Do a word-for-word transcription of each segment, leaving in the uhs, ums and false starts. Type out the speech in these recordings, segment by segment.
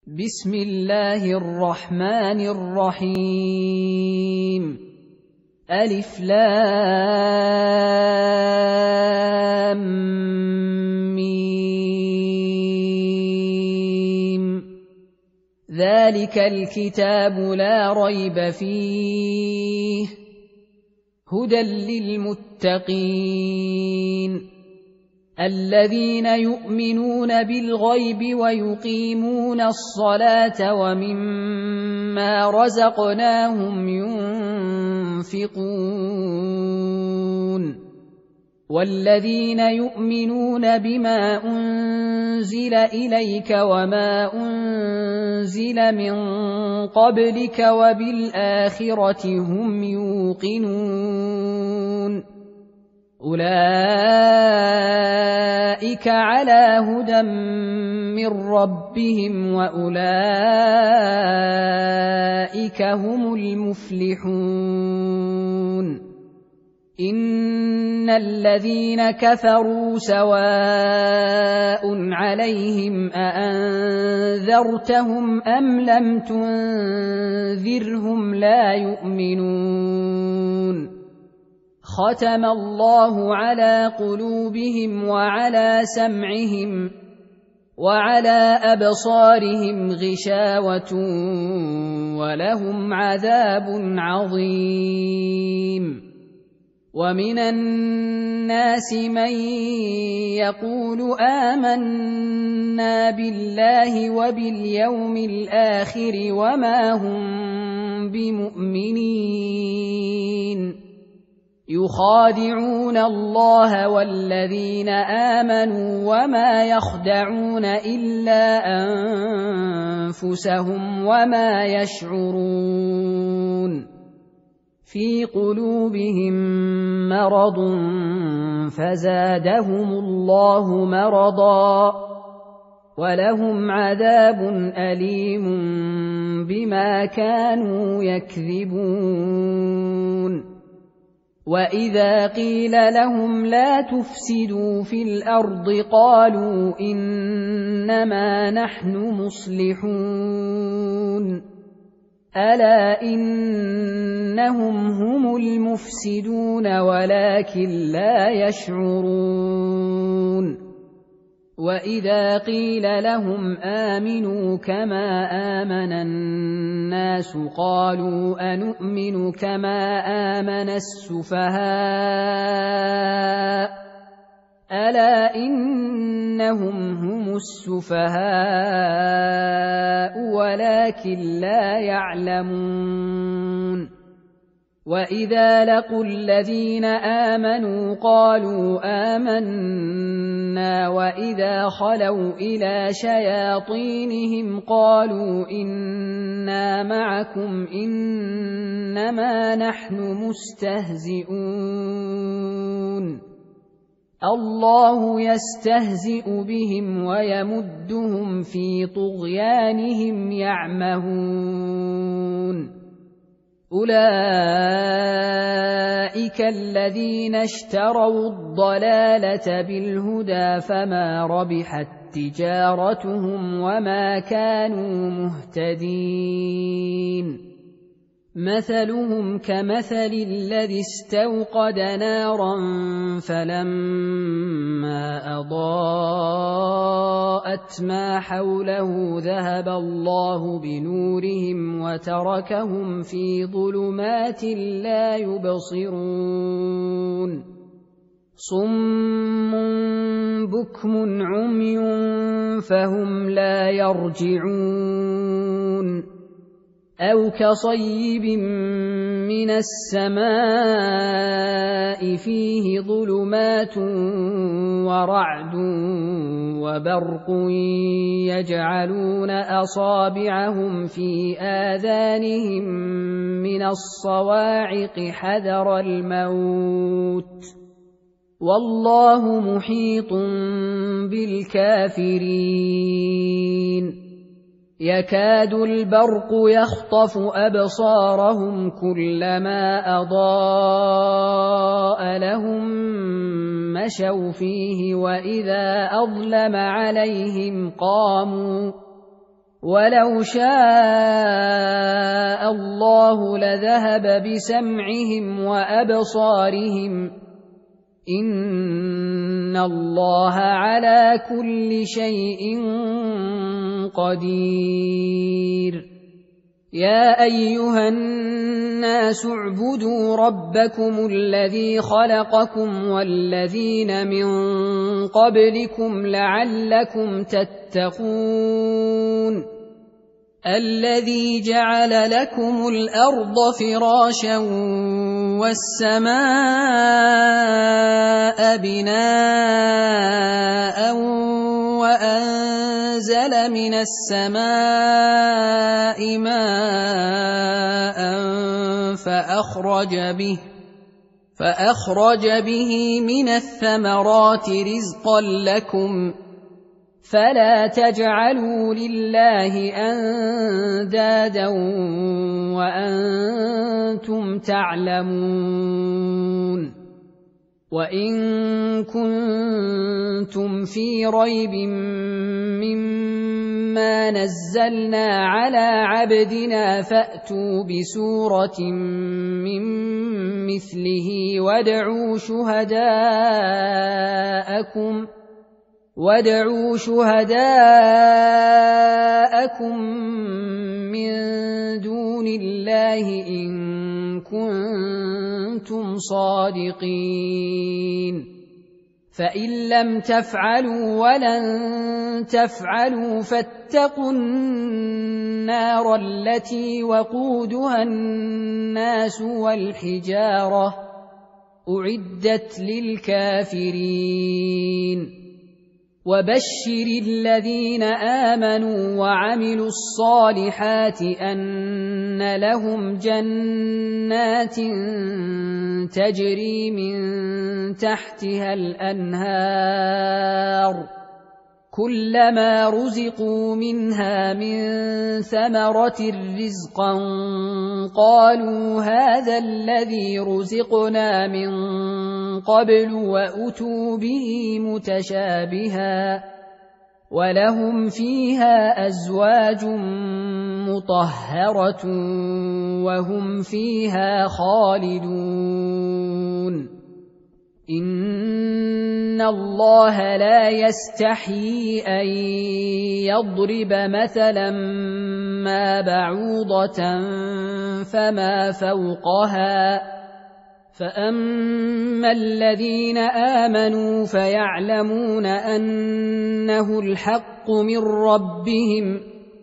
بسم الله الرحمن الرحيم. ألف لام ميم. ذلك الكتاب لا ريب فيه هدى للمتقين الذين يؤمنون بالغيب ويقيمون الصلاة ومما رزقناهم ينفقون والذين يؤمنون بما أنزل إليك وما أنزل من قبلك وبالآخرة هم يوقنون أولئك على هدى من ربهم وأولئك هم المفلحون. إن الذين كفروا سواء عليهم أأنذرتهم أم لم تنذرهم لا يؤمنون. ختم الله على قلوبهم وعلى سمعهم وعلى أبصارهم غشاوة ولهم عذاب عظيم. ومن الناس من يقول آمنا بالله وباليوم الآخر وما هم بمؤمنين يخادعون الله والذين آمنوا وما يخدعون إلا أنفسهم وما يشعرون. في قلوبهم مرض فزادهم الله مرضا ولهم عذاب أليم بما كانوا يكذبون. وإذا قيل لهم لا تفسدوا في الأرض قالوا إنما نحن مصلحون ألا إنهم هم المفسدون ولكن لا يشعرون. وإذا قيل لهم آمنوا كما آمن الناس قالوا أنؤمن كما آمن السفهاء ألا إنهم هم السفهاء ولكن لا يعلمون. وإذا لقوا الذين آمنوا قالوا آمنا وإذا خلوا إلى شياطينهم قالوا إنا معكم إنما نحن مستهزئون الله يستهزئ بهم ويمدهم في طغيانهم يعمهون. أولئك الذين اشتروا الضلالة بالهدى فما ربحت تجارتهم وما كانوا مهتدين. مثلهم كمثل الذي استوقد نارا فلما أضاءت ما حوله ذهب الله بنورهم وتركهم في ظلمات لا يبصرون. صم بكم عمي فهم لا يرجعون. أو كصيب من السماء فيه ظلمات ورعد وبرق يجعلون أصابعهم في آذانهم من الصواعق حذر الموت والله محيط بالكافرين. يكاد البرق يخطف أبصارهم كلما أضاء لهم مشوا فيه وإذا أظلم عليهم قاموا ولو شاء الله لذهب بسمعهم وأبصارهم إن الله على كل شيء قدير يا أيها الناس اعبدوا ربكم الذي خلقكم والذين من قبلكم لعلكم تتقون الذي جعل لكم الأرض فراشا والسماء بناء وأنزل من السماء ماء فأخرج به فأخرج به من الثمرات رزقا لكم فلا تجعلوا لله أندادا وأنتم تعلمون وإن كنتم في ريب مما نزلنا على عبدنا فأتوا بسورة من مثله وادعوا شهداءكم وادعوا شهداءكم من دون الله إن كنتم صادقين فإن لم تفعلوا ولن تفعلوا فاتقوا النار التي وقودها الناس والحجارة أعدت للكافرين وبشر الذين آمنوا وعملوا الصالحات أن لهم جنات تجري من تحتها الأنهار كلما رزقوا منها من ثمرة رزقا قالوا هذا الذي رزقنا من قبل وأتوا به متشابها ولهم فيها أزواج مطهرة وهم فيها خالدون إن الله لا يستحيي أن يضرب مثلا ما بعوضة فما فوقها فأما الذين آمنوا فيعلمون أنه الحق من ربهم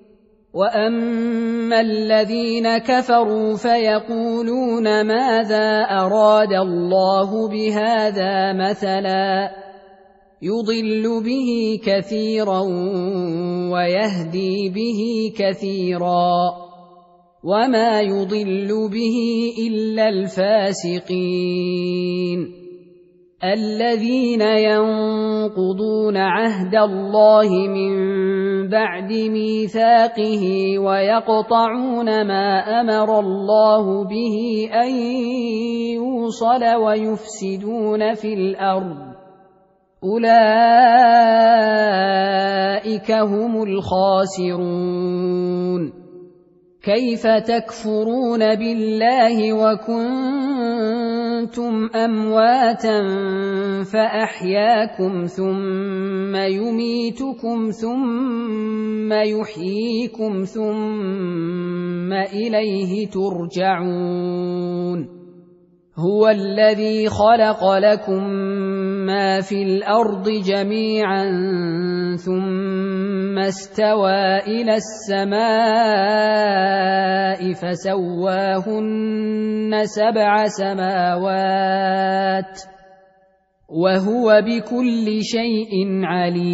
وأما الذين كفروا فيقولون ماذا أراد الله بهذا مثلا يضل به كثيرا ويهدي به كثيرا وما يضل به إلا الفاسقين الذين ينقضون عهد الله من بعد ميثاقه ويقطعون ما أمر الله به أن يوصل ويفسدون في الأرض أولئك هم الخاسرون كيف تكفرون بالله وكنتم أمواتا فأحياكم ثم يميتكم ثم يحييكم ثم إليه ترجعون هو الذي خلق لكم ما في الأرض جميعا ثم استوى إلى السماء فسواهن سبع سماوات وهو بكل شيء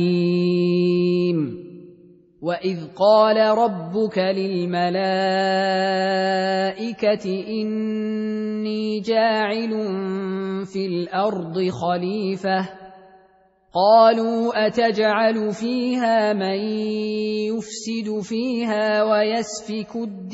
عليم وإذ قال ربك للملائكة إني جاعل في الأرض خليفة قالوا أتجعل فيها من يفسد فيها ويسفك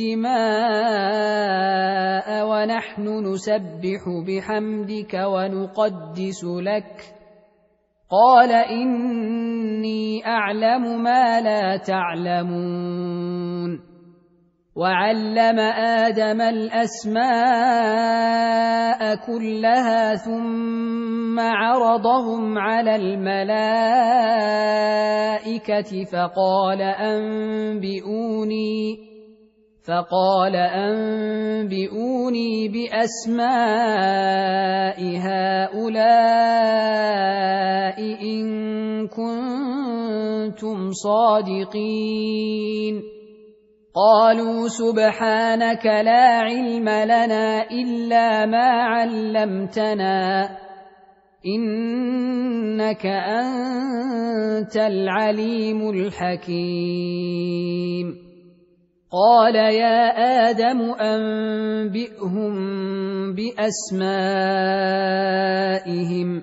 الدماء ونحن نسبح بحمدك ونقدس لك قال إني أعلم ما لا تعلمون وعلم آدم الأسماء كلها ثم عرضهم على الملائكة فقال أنبئوني فقال أنبئوني بأسماء هؤلاء إن كنتم صادقين قالوا سبحانك لا علم لنا إلا ما علمتنا إنك أنت العليم الحكيم قال يا آدم أنبئهم بأسمائهم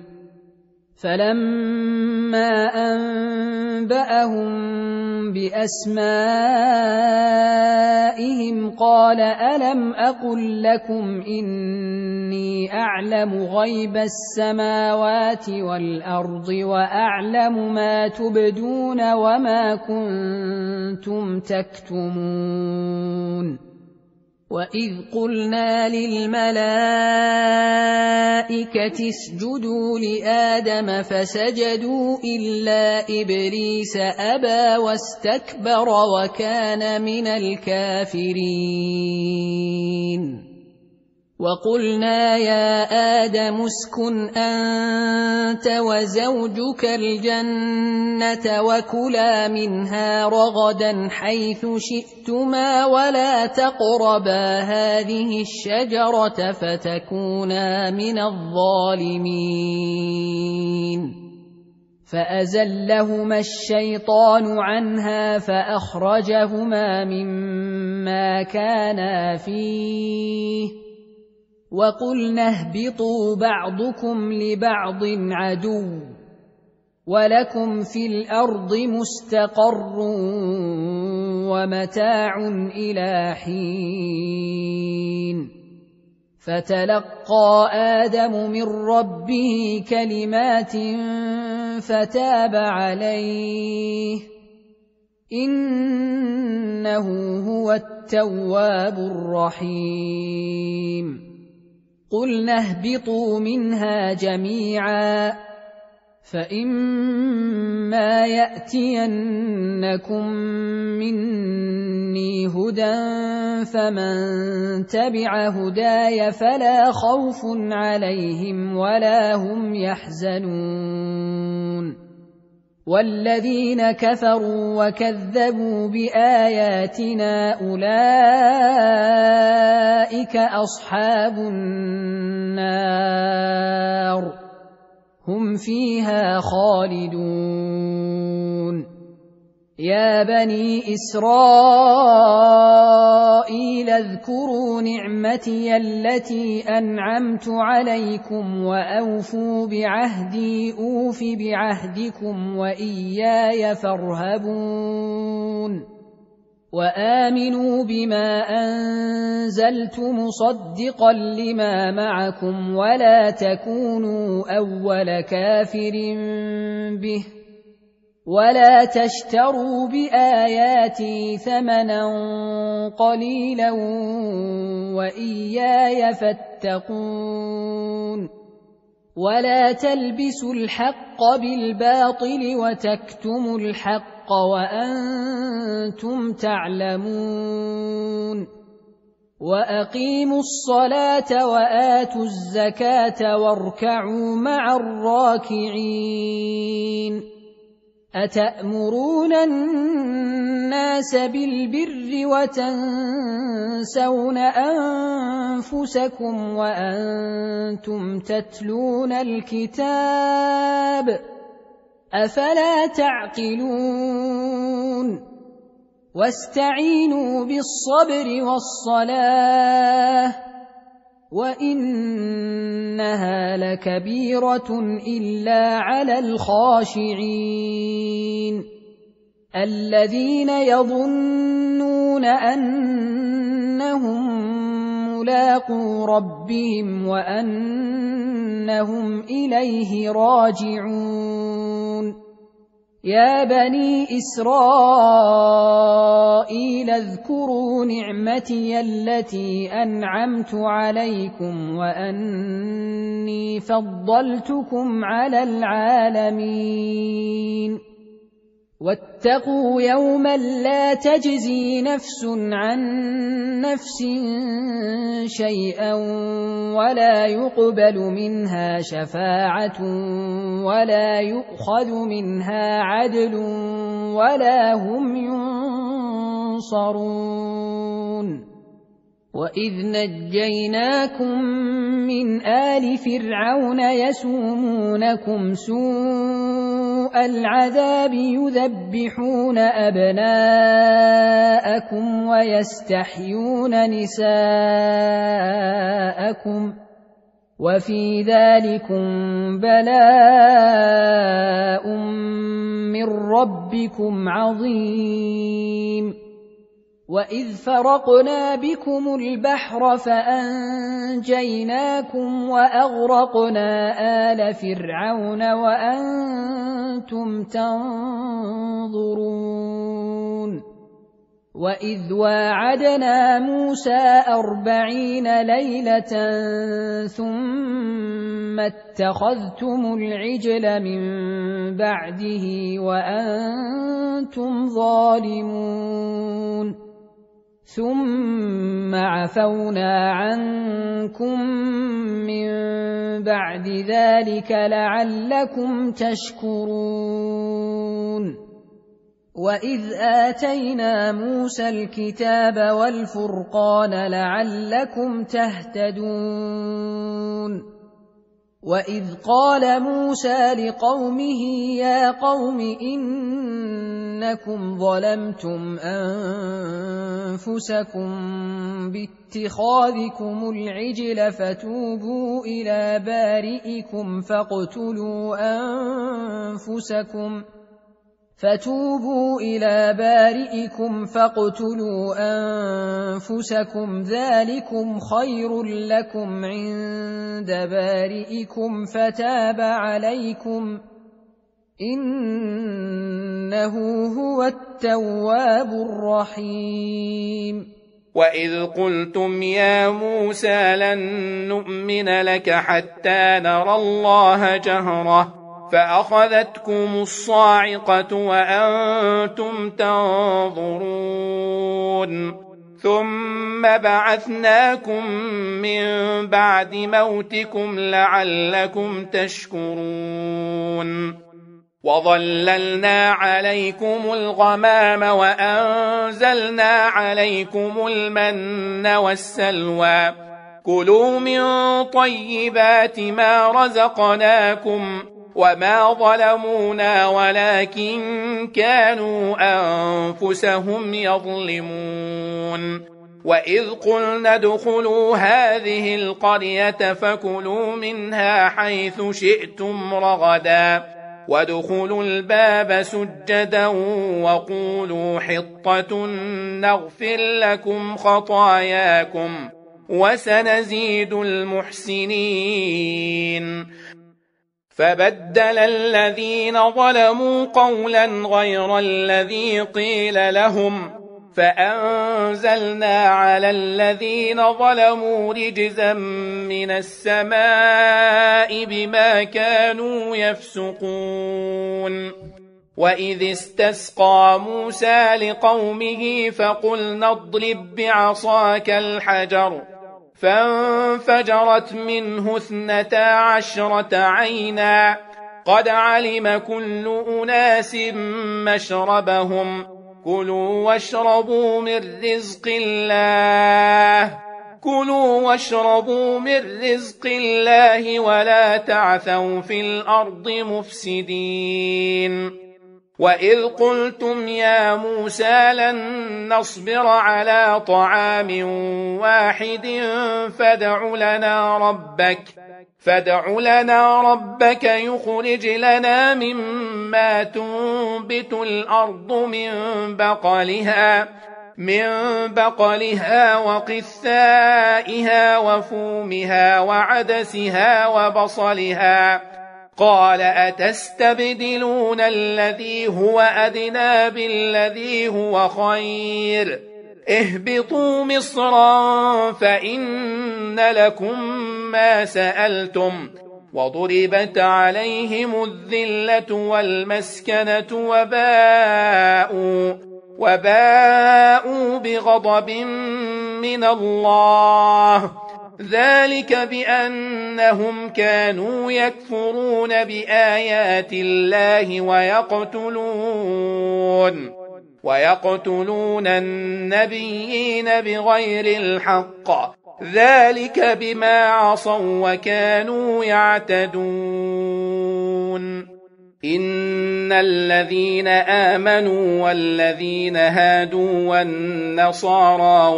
فلما أنبأهم بأسمائهم قال ألم أقل لكم إني أعلم غيب السماوات والأرض وأعلم ما تبدون وما كنتم تكتمون وإذ قلنا للملائكة اسجدوا لآدم فسجدوا إلا إبليس أبى واستكبر وكان من الكافرين وقلنا يا آدم اسكن أنت وزوجك الجنة وكلا منها رغدا حيث شئتما ولا تقربا هذه الشجرة فتكونا من الظالمين فأزلهما الشيطان عنها فأخرجهما مما كانا فيه وقلنا اهبطوا بعضكم لبعض عدو ولكم في الأرض مستقر ومتاع إلى حين فتلقى آدم من ربه كلمات فتاب عليه إنه هو التواب الرحيم قلنا اهبطوا منها جميعا فإما يأتينكم مني هدى فمن تبع هداي فلا خوف عليهم ولا هم يحزنون والذين كفروا وكذبوا بآياتنا أولئك أصحاب النار هم فيها خالدون يا بني إسرائيل اذكروا نعمتي التي أنعمت عليكم وأوفوا بعهدي أوف بعهدكم وإياي فارهبون وآمنوا بما أنزلت مصدقا لما معكم ولا تكونوا أول كافر به ولا تشتروا بآياتي ثمنا قليلا وإياي فاتقون ولا تلبسوا الحق بالباطل وتكتموا الحق وأنتم تعلمون وأقيموا الصلاة وآتوا الزكاة واركعوا مع الراكعين أتأمرون الناس بالبر وتنسون أنفسكم وأنتم تتلون الكتاب أفلا تعقلون واستعينوا بالصبر والصلاة وإنها لكبيرة إلا على الخاشعين الذين يظنون أنهم ملاقو ربهم وأنهم إليه راجعون يا بني إسرائيل اذكروا نعمتي التي أنعمت عليكم وأني فضلتكم على العالمين واتقوا يوما لا تجزي نفس عن نفس شيئا ولا يقبل منها شفاعة ولا يؤخذ منها عدل ولا هم ينصرون وإذ نجيناكم من آل فرعون يسومونكم سوء العذاب يذبحون أبناءكم ويستحيون نساءكم وفي ذلكم بلاء من ربكم عظيم وإذ فرقنا بكم البحر فأنجيناكم وأغرقنا آل فرعون وأنتم تنظرون وإذ واعدنا موسى أربعين ليلة ثم اتخذتم العجل من بعده وأنتم ظالمون ثم عفونا عنكم من بعد ذلك لعلكم تشكرون وإذ آتينا موسى الكتاب والفرقان لعلكم تهتدون وإذ قال موسى لقومه يا قوم إنكم ظلمتم أنفسكم باتخاذكم العجل فتوبوا إلى بارئكم فاقتلوا أنفسكم فتوبوا إلى بارئكم فاقتلوا أنفسكم ذلكم خير لكم عند بارئكم فتاب عليكم إنه هو التواب الرحيم وإذ قلتم يا موسى لن نؤمن لك حتى نرى الله جهرة فأخذتكم الصاعقة وأنتم تنظرون ثم بعثناكم من بعد موتكم لعلكم تشكرون وظللنا عليكم الغمام وأنزلنا عليكم المن والسلوى كلوا من طيبات ما رزقناكم وما ظلمونا ولكن كانوا أنفسهم يظلمون وإذ قلنا ادخلوا هذه القرية فكلوا منها حيث شئتم رغدا وادخلوا الباب سجدا وقولوا حطة نغفر لكم خطاياكم وسنزيد المحسنين فبدل الذين ظلموا قولا غير الذي قيل لهم فأنزلنا على الذين ظلموا رجزا من السماء بما كانوا يفسقون وإذ استسقى موسى لقومه فقلنا اضرب بعصاك الحجر فانفجرت منه اثنتا عشرة عينا قد علم كل أناس مشربهم كلوا واشربوا من رزق الله كلوا واشربوا من رزق الله ولا تعثوا في الأرض مفسدين وإذ قلتم يا موسى لن نصبر على طعام واحد فادع لنا ربك فادع لنا ربك يخرج لنا مما تنبت الأرض من بقلها من بقلها وقثائها وفومها وعدسها وبصلها قال أتستبدلون الذي هو أدنى بالذي هو خير اهبطوا مصرا فإن لكم ما سألتم وضربت عليهم الذلة والمسكنة وباءوا, وباءوا بغضب من الله ذلك بأنهم كانوا يكفرون بآيات الله ويقتلون ويقتلون النبيين بغير الحق ذلك بما عصوا وكانوا يعتدون إن الذين آمنوا والذين هادوا والنصارى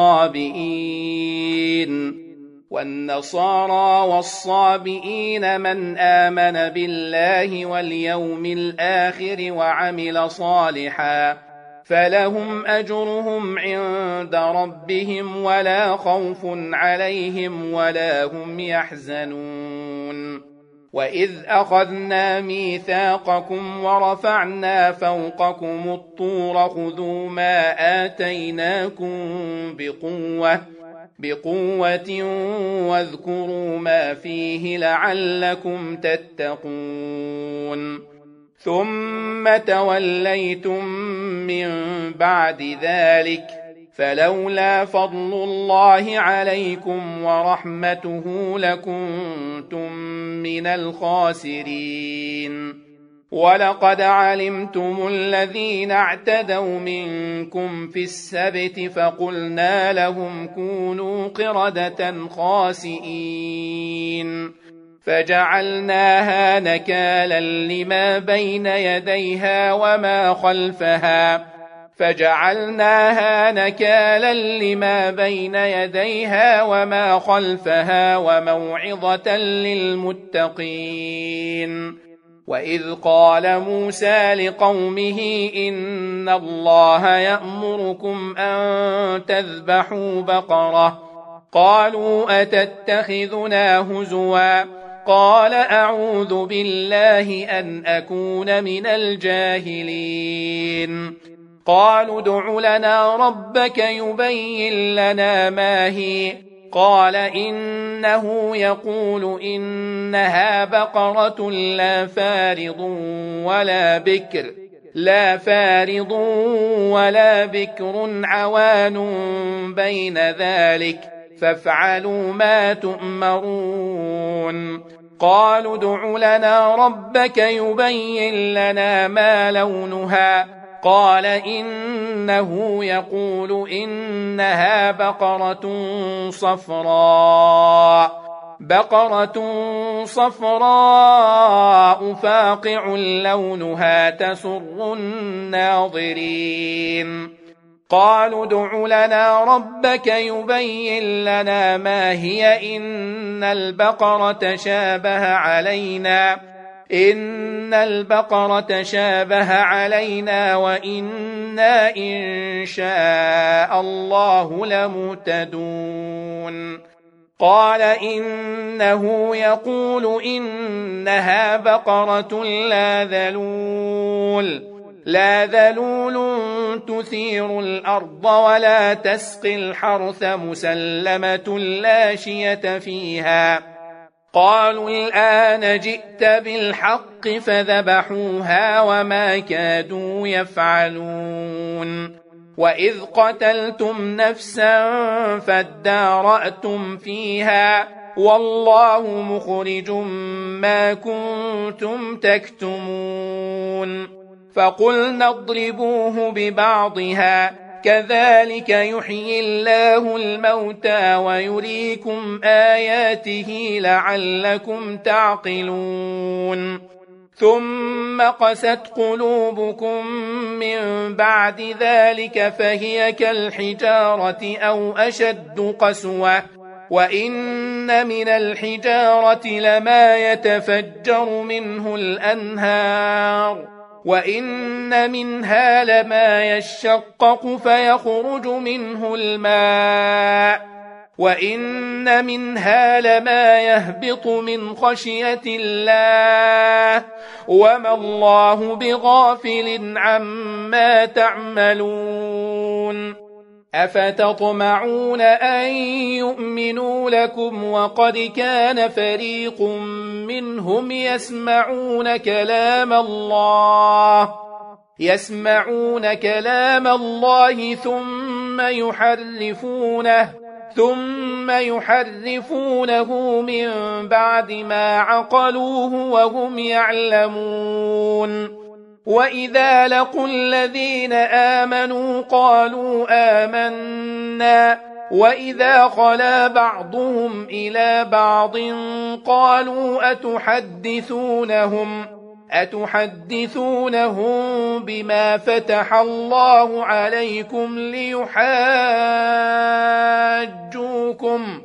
والصابئين والنصارى والصابئين من آمن بالله واليوم الآخر وعمل صالحا فلهم أجرهم عند ربهم ولا خوف عليهم ولا هم يحزنون وإذ أخذنا ميثاقكم ورفعنا فوقكم الطور خذوا ما آتيناكم بقوة بقوة واذكروا ما فيه لعلكم تتقون ثم توليتم من بعد ذلك فلولا فضل الله عليكم ورحمته لكنتم من الخاسرين ولقد علمتم الذين اعتدوا منكم في السبت فقلنا لهم كونوا قردة خاسئين فجعلناها نكالا لما بين يديها وما خلفها فجعلناها نكالا لما بين يديها وما خلفها وموعظة للمتقين وإذ قال موسى لقومه إن الله يأمركم أن تذبحوا بقرة قالوا أتتخذنا هزوا قال أعوذ بالله أن أكون من الجاهلين قالوا ادع لنا ربك يبين لنا ما هي قال إنه يقول إنها بقرة لا فارض ولا بكر لا فارض ولا بكر عوان بين ذلك فافعلوا ما تؤمرون قالوا ادع لنا ربك يبين لنا ما لونها قال إنه يقول إنها بقرة صفراء بقرة صفراء فاقع لونها تسر الناظرين قالوا ادع لنا ربك يبين لنا ما هي إن البقرة شابه علينا إن البقرة شابه علينا وإنا إن شاء الله لمهتدون قال إنه يقول إنها بقرة لا ذلول لا ذلول تثير الأرض ولا تسقي الحرث مسلمة لا شية فيها قالوا الآن جئت بالحق فذبحوها وما كادوا يفعلون وإذ قتلتم نفسا فادارأتم فيها والله مخرج ما كنتم تكتمون فقلنا اضربوه ببعضها كذلك يحيي الله الموتى ويريكم آياته لعلكم تعقلون ثم قست قلوبكم من بعد ذلك فهي كالحجارة أو أشد قسوة وإن من الحجارة لما يتفجر منه الأنهار وإن منها لما يشقق فيخرج منه الماء وإن منها لما يهبط من خشية الله وما الله بغافل عما تعملون أفتطمعون أن يؤمنوا لكم وقد كان فريق منهم يسمعون كلام الله يسمعون كلام الله ثم يحرفونه ثم يحرفونه من بعد ما عقلوه وهم يعلمون وإذا لقوا الذين آمنوا قالوا آمنا وإذا خلا بعضهم إلى بعض قالوا أتحدثونهم أتحدثونهم بما فتح الله عليكم ليحاجوكم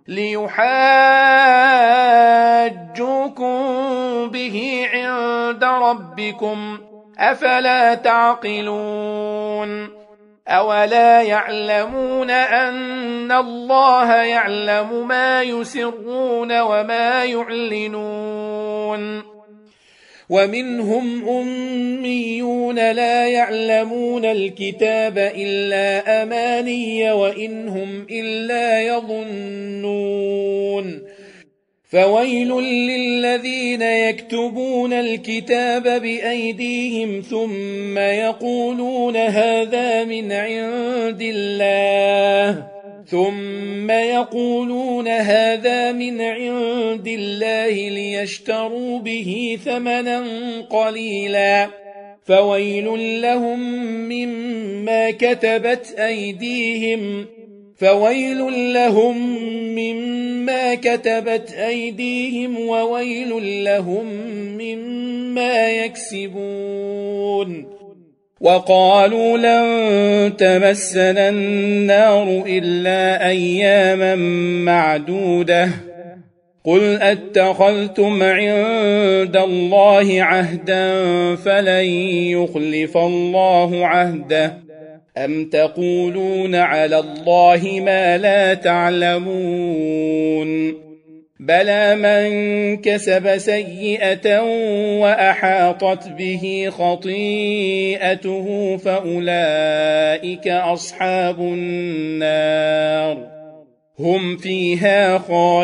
ليحاجوكم به عند ربكم أفلا تعقلون أولا يعلمون أن الله يعلم ما يسرون وما يعلنون ومنهم أميون لا يعلمون الكتاب إلا أماني وإن هم إلا يظنون فويل للذين يكتبون الكتاب بأيديهم ثم يقولون هذا من عند الله ثم يقولون هذا من عند الله ليشتروا به ثمنا قليلا فويل لهم مما كتبت أيديهم فويل لهم مما كتبت أيديهم وويل لهم مما يكسبون وقالوا لن تمسنا النار إلا أياما معدودة قل أتخذتم عند الله عهدا فلن يخلف الله عهده أم تقولون على الله ما لا تعلمون بلى من كسب سيئة وأحاطت به خطيئته فأولئك أصحاب النار هم فيها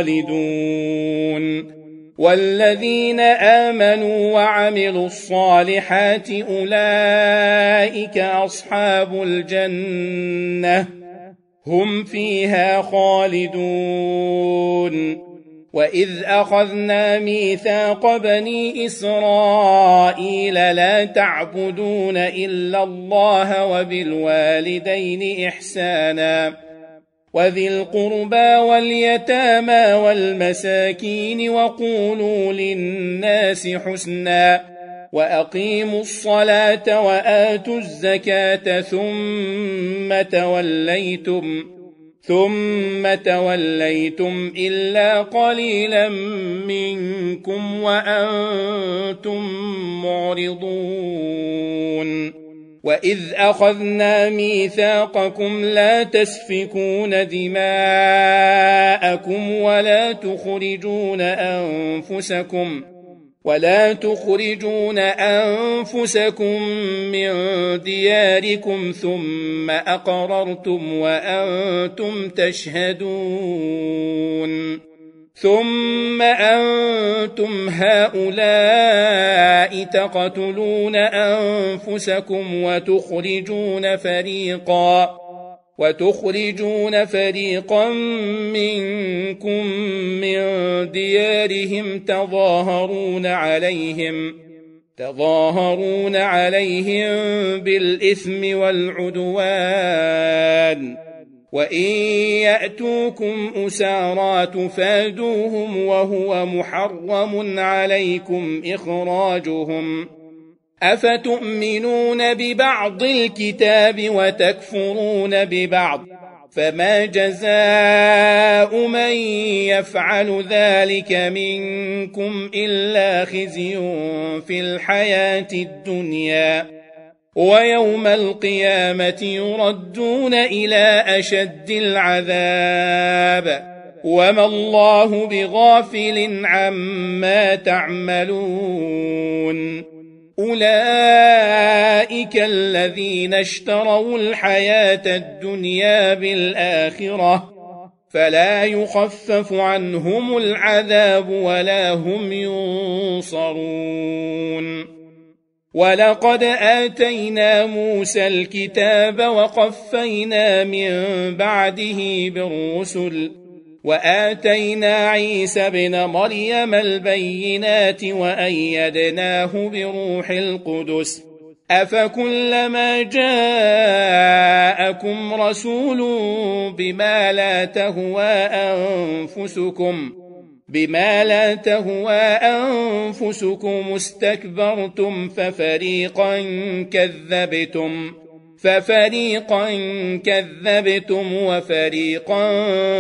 خالدون والذين آمنوا وعملوا الصالحات أولئك أصحاب الجنة هم فيها خالدون وإذ أخذنا ميثاق بني إسرائيل لا تعبدون إلا الله وبالوالدين إحسانا وذي القربى واليتامى والمساكين وقولوا للناس حسنا وأقيموا الصلاة وآتوا الزكاة ثم توليتم ثم توليتم إلا قليلا منكم وأنتم معرضون وإذ أخذنا ميثاقكم لا تسفكون دماءكم ولا تخرجون أنفسكم ولا تخرجون أنفسكم من دياركم ثم أقررتم وأنتم تشهدون ثم أنتم هؤلاء تقتلون أنفسكم وتخرجون فريقا وتخرجون فريقا منكم من ديارهم تظاهرون عليهم تظاهرون عليهم بالإثم والعدوان وإن يأتوكم أسارى تفادوهم وهو محرم عليكم إخراجهم أفتؤمنون ببعض الكتاب وتكفرون ببعض فما جزاء من يفعل ذلك منكم إلا خزي في الحياة الدنيا ويوم القيامة يردون إلى أشد العذاب وما الله بغافل عما تعملون أولئك الذين اشتروا الحياة الدنيا بالآخرة فلا يخفف عنهم العذاب ولا هم ينصرون ولقد آتينا موسى الكتاب وقفينا من بعده بالرسل وآتينا عيسى ابن مريم البينات وأيدناه بروح القدس أفكلما جاءكم رسول بما لا تهوى أنفسكم بما لا تهوى أنفسكم استكبرتم ففريقا كذبتم ففريقا كذبتم وفريقا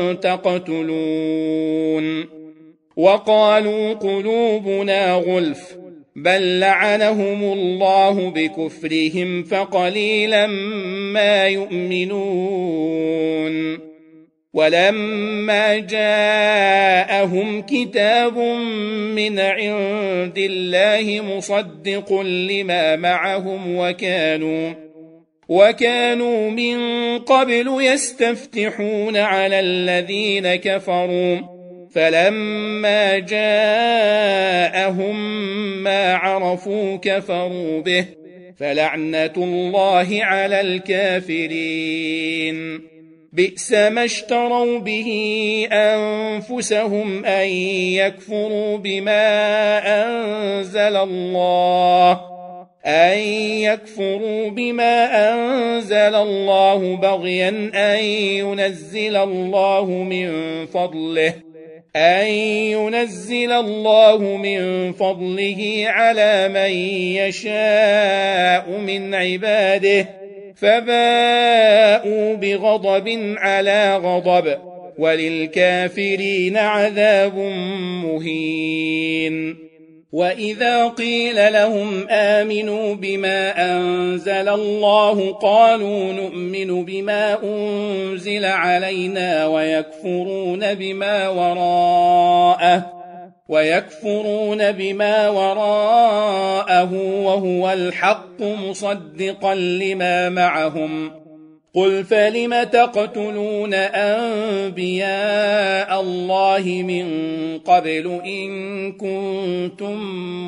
تقتلون وقالوا قلوبنا غلف بل لعنهم الله بكفرهم فقليلا ما يؤمنون ولما جاءهم كتاب من عند الله مصدق لما معهم وكانوا وكانوا من قبل يستفتحون على الذين كفروا فلما جاءهم ما عرفوا كفروا به فلعنة الله على الكافرين بئس ما اشتروا به أنفسهم أن يكفروا بما أنزل الله أن يكفروا بما أنزل الله بغيا أن ينزل الله من فضله أن ينزل الله من فضله على من يشاء من عباده فباءوا بغضب على غضب وللكافرين عذاب مهين وإذا قيل لهم آمنوا بما أنزل الله قالوا نؤمن بما أنزل علينا ويكفرون بما وراءه ويكفرون بما وراءه وهو الحق مصدقا لما معهم قل فلم تقتلون أنبياء الله من قبل إن كنتم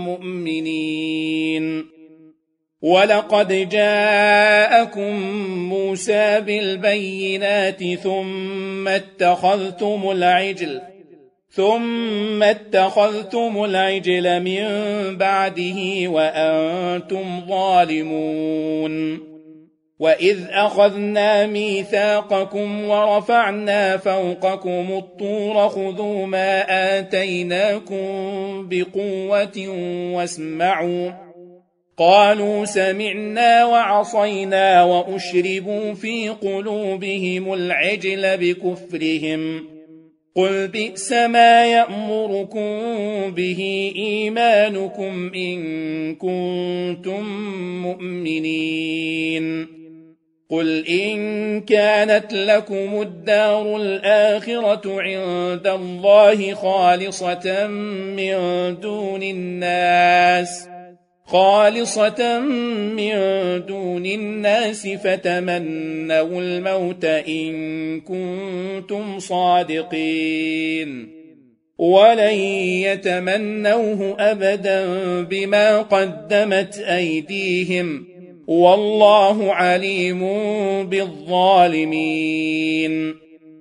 مؤمنين ولقد جاءكم موسى بالبينات ثم اتخذتم العجل ثم اتخذتم العجل من بعده وأنتم ظالمون وإذ أخذنا ميثاقكم ورفعنا فوقكم الطور خذوا ما آتيناكم بقوة واسمعوا قالوا سمعنا وعصينا وأشربوا في قلوبهم العجل بكفرهم قل بئس ما يأمركم به إيمانكم إن كنتم مؤمنين قل إن كانت لكم الدار الآخرة عند الله خالصة من دون الناس خالصة من دون الناس فتمنوا الموت إن كنتم صادقين ولن يتمنوه أبدا بما قدمت أيديهم والله عليم بالظالمين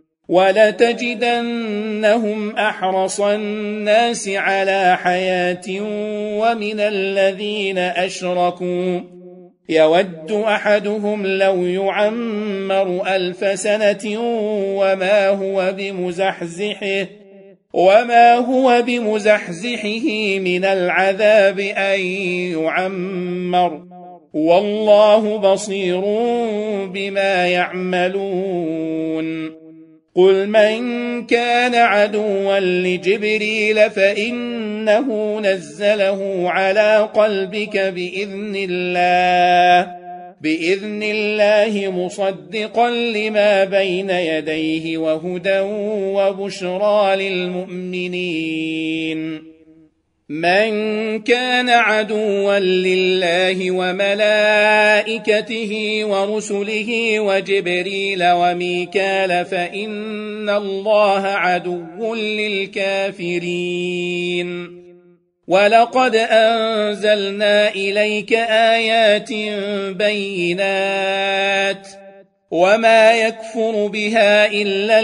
ولتجدنهم أحرص الناس على حياة ومن الذين أشركوا يود أحدهم لو يعمر ألف سنة وما هو بمزحزحه وما هو بمزحزحه من العذاب أن يعمر والله بصير بما يعملون قل من كان عدوا لجبريل فإنه نزله على قلبك بإذن الله بإذن الله مصدقا لما بين يديه وهدى وبشرى للمؤمنين. من كان عدوا لله وملائكته ورسله وجبريل وميكال فإن الله عدو للكافرين. ولقد أنزلنا إليك آيات بينات وما يكفر بها إلا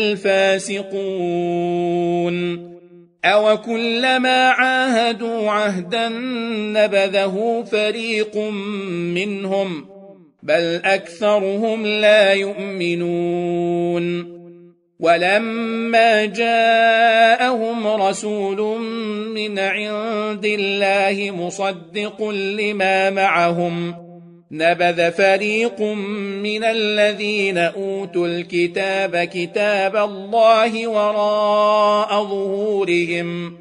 الفاسقون. أوكلما عاهدوا عهدا نبذه فريق منهم بل أكثرهم لا يؤمنون. ولما جاءهم رسول من عند الله مصدق لما معهم نبذ فريق من الذين أوتوا الكتاب كتاب الله وراء ظهورهم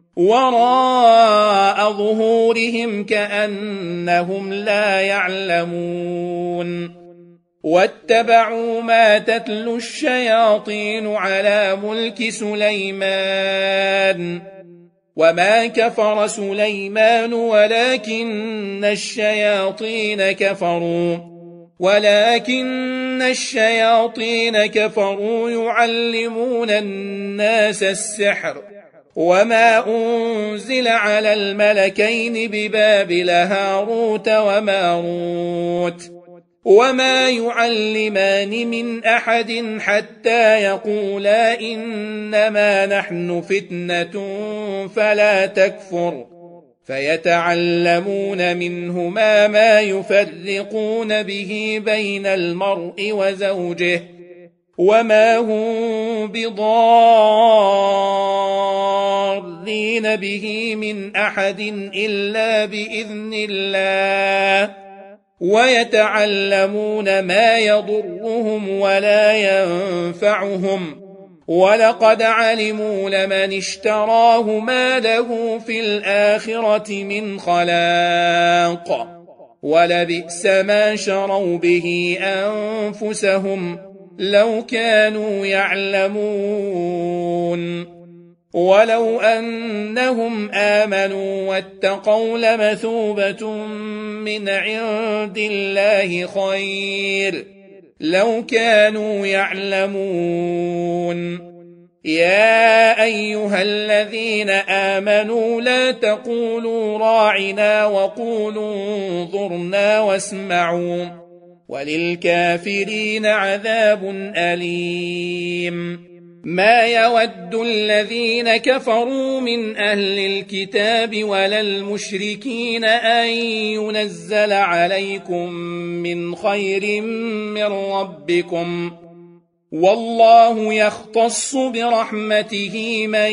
وراء ظهورهم كأنهم لا يعلمون. واتبعوا ما تتلو الشياطين على ملك سليمان وما كفر سليمان ولكن الشياطين كفروا ولكن الشياطين كفروا يعلمون الناس السحر وما أنزل على الملكين ببابل هاروت وماروت وما يعلمان من أحد حتى يقولا إنما نحن فتنة فلا تكفر فيتعلمون منهما ما يفرقون به بين المرء وزوجه وما هم بضارين به من أحد إلا بإذن الله ويتعلمون ما يضرهم ولا ينفعهم ولقد علموا لمن اشتراه ما له في الآخرة من خلاق ولبئس ما شروا به أنفسهم لو كانوا يعلمون. ولو أنهم آمنوا واتقوا لمثوبة من عند الله خير لو كانوا يعلمون. يا أيها الذين آمنوا لا تقولوا راعنا وقولوا انظرنا واسمعوا وللكافرين عذاب أليم. ما يود الذين كفروا من أهل الكتاب ولا المشركين أن ينزل عليكم من خير من ربكم والله يختص برحمته من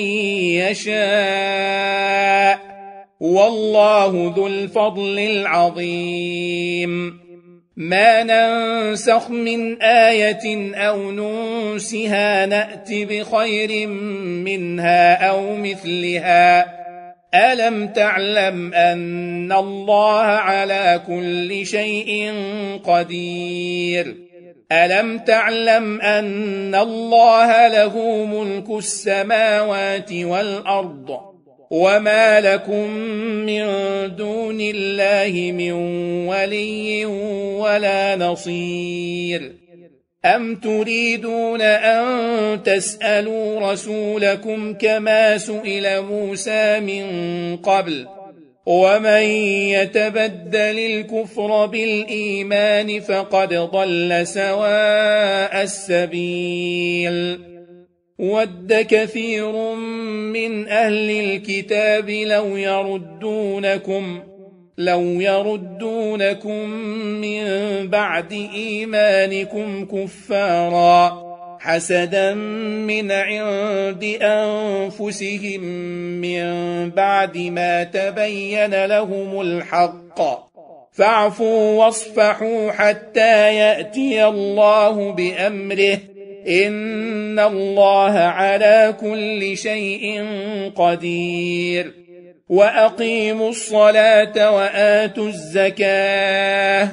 يشاء والله ذو الفضل العظيم. ما ننسخ من آية أو ننسها نأت بخير منها أو مثلها ألم تعلم أن الله على كل شيء قدير. ألم تعلم أن الله له ملك السماوات والأرض وما لكم من دون الله من ولي ولا نصير. أم تريدون أن تسألوا رسولكم كما سئل موسى من قبل ومن يتبدل الكفر بالإيمان فقد ضل سواء السبيل. ود كثير من أهل الكتاب لو يردونكم لو يردونكم من بعد إيمانكم كفارا حسدا من عند أنفسهم من بعد ما تبين لهم الحق فاعفوا واصفحوا حتى يأتي الله بأمره إن الله على كل شيء قدير. وأقيموا الصلاة وآتوا الزكاة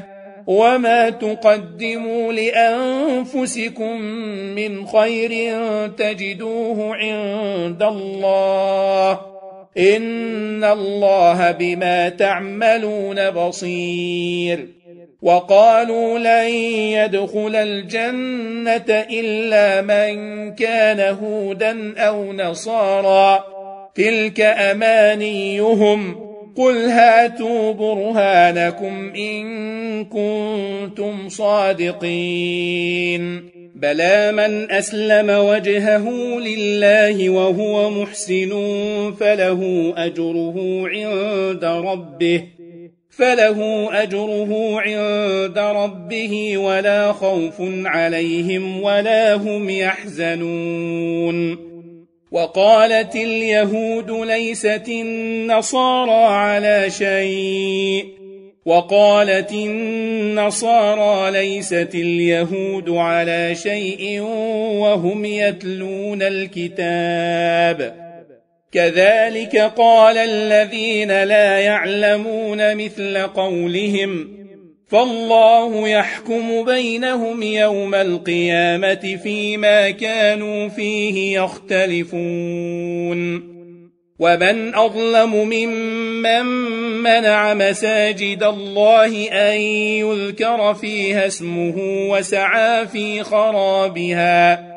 وما تقدموا لأنفسكم من خير تجدوه عند الله إن الله بما تعملون بصير. وقالوا لن يدخل الجنة إلا من كان هودا أو نصارى تلك أمانيهم قل هاتوا برهانكم إن كنتم صادقين. بلى من أسلم وجهه لله وهو محسن فله أجره عند ربه فله أجره عند ربه ولا خوف عليهم ولا هم يحزنون. وقالت اليهود ليست النصارى على شيء وقالت النصارى ليست اليهود على شيء وهم يتلون الكتاب كذلك قال الذين لا يعلمون مثل قولهم فالله يحكم بينهم يوم القيامة فيما كانوا فيه يختلفون. ومن أظلم ممن منع مساجد الله أن يذكر فيها اسمه وسعى في خرابها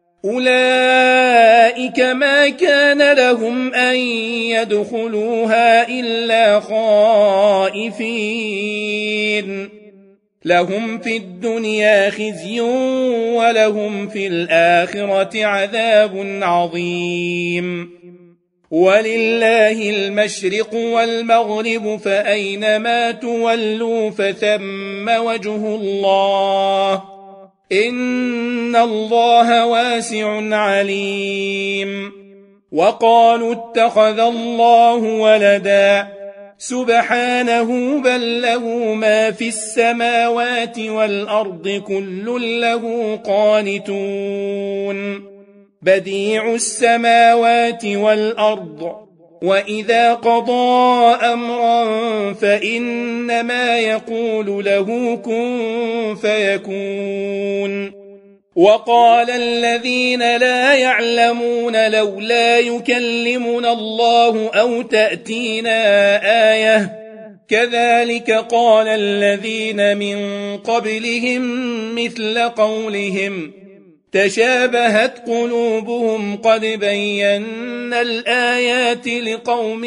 أولئك ما كان لهم أن يدخلوها إلا خائفين لهم في الدنيا خزي ولهم في الآخرة عذاب عظيم. ولله المشرق والمغرب فأينما تولوا فثم وجه الله إن الله واسع عليم. وقالوا اتخذ الله ولدا سبحانه بل له ما في السماوات والأرض كل له قانتون بديع السماوات والأرض وإذا قضى أمرا فإنما يقول له كن فيكون. وقال الذين لا يعلمون لولا يكلمنا الله أو تأتينا آية كذلك قال الذين من قبلهم مثل قولهم تشابهت قلوبهم قد بينا الآيات لقوم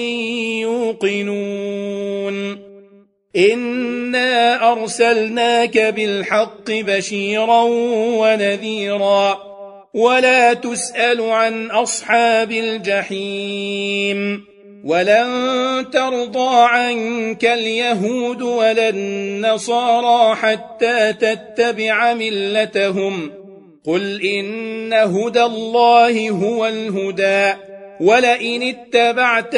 يوقنون. إنا أرسلناك بالحق بشيرا ونذيرا ولا تسأل عن أصحاب الجحيم. ولن ترضى عنك اليهود ولا النصارى حتى تتبع ملتهم قل إن هدى الله هو الهدى ولئن اتبعت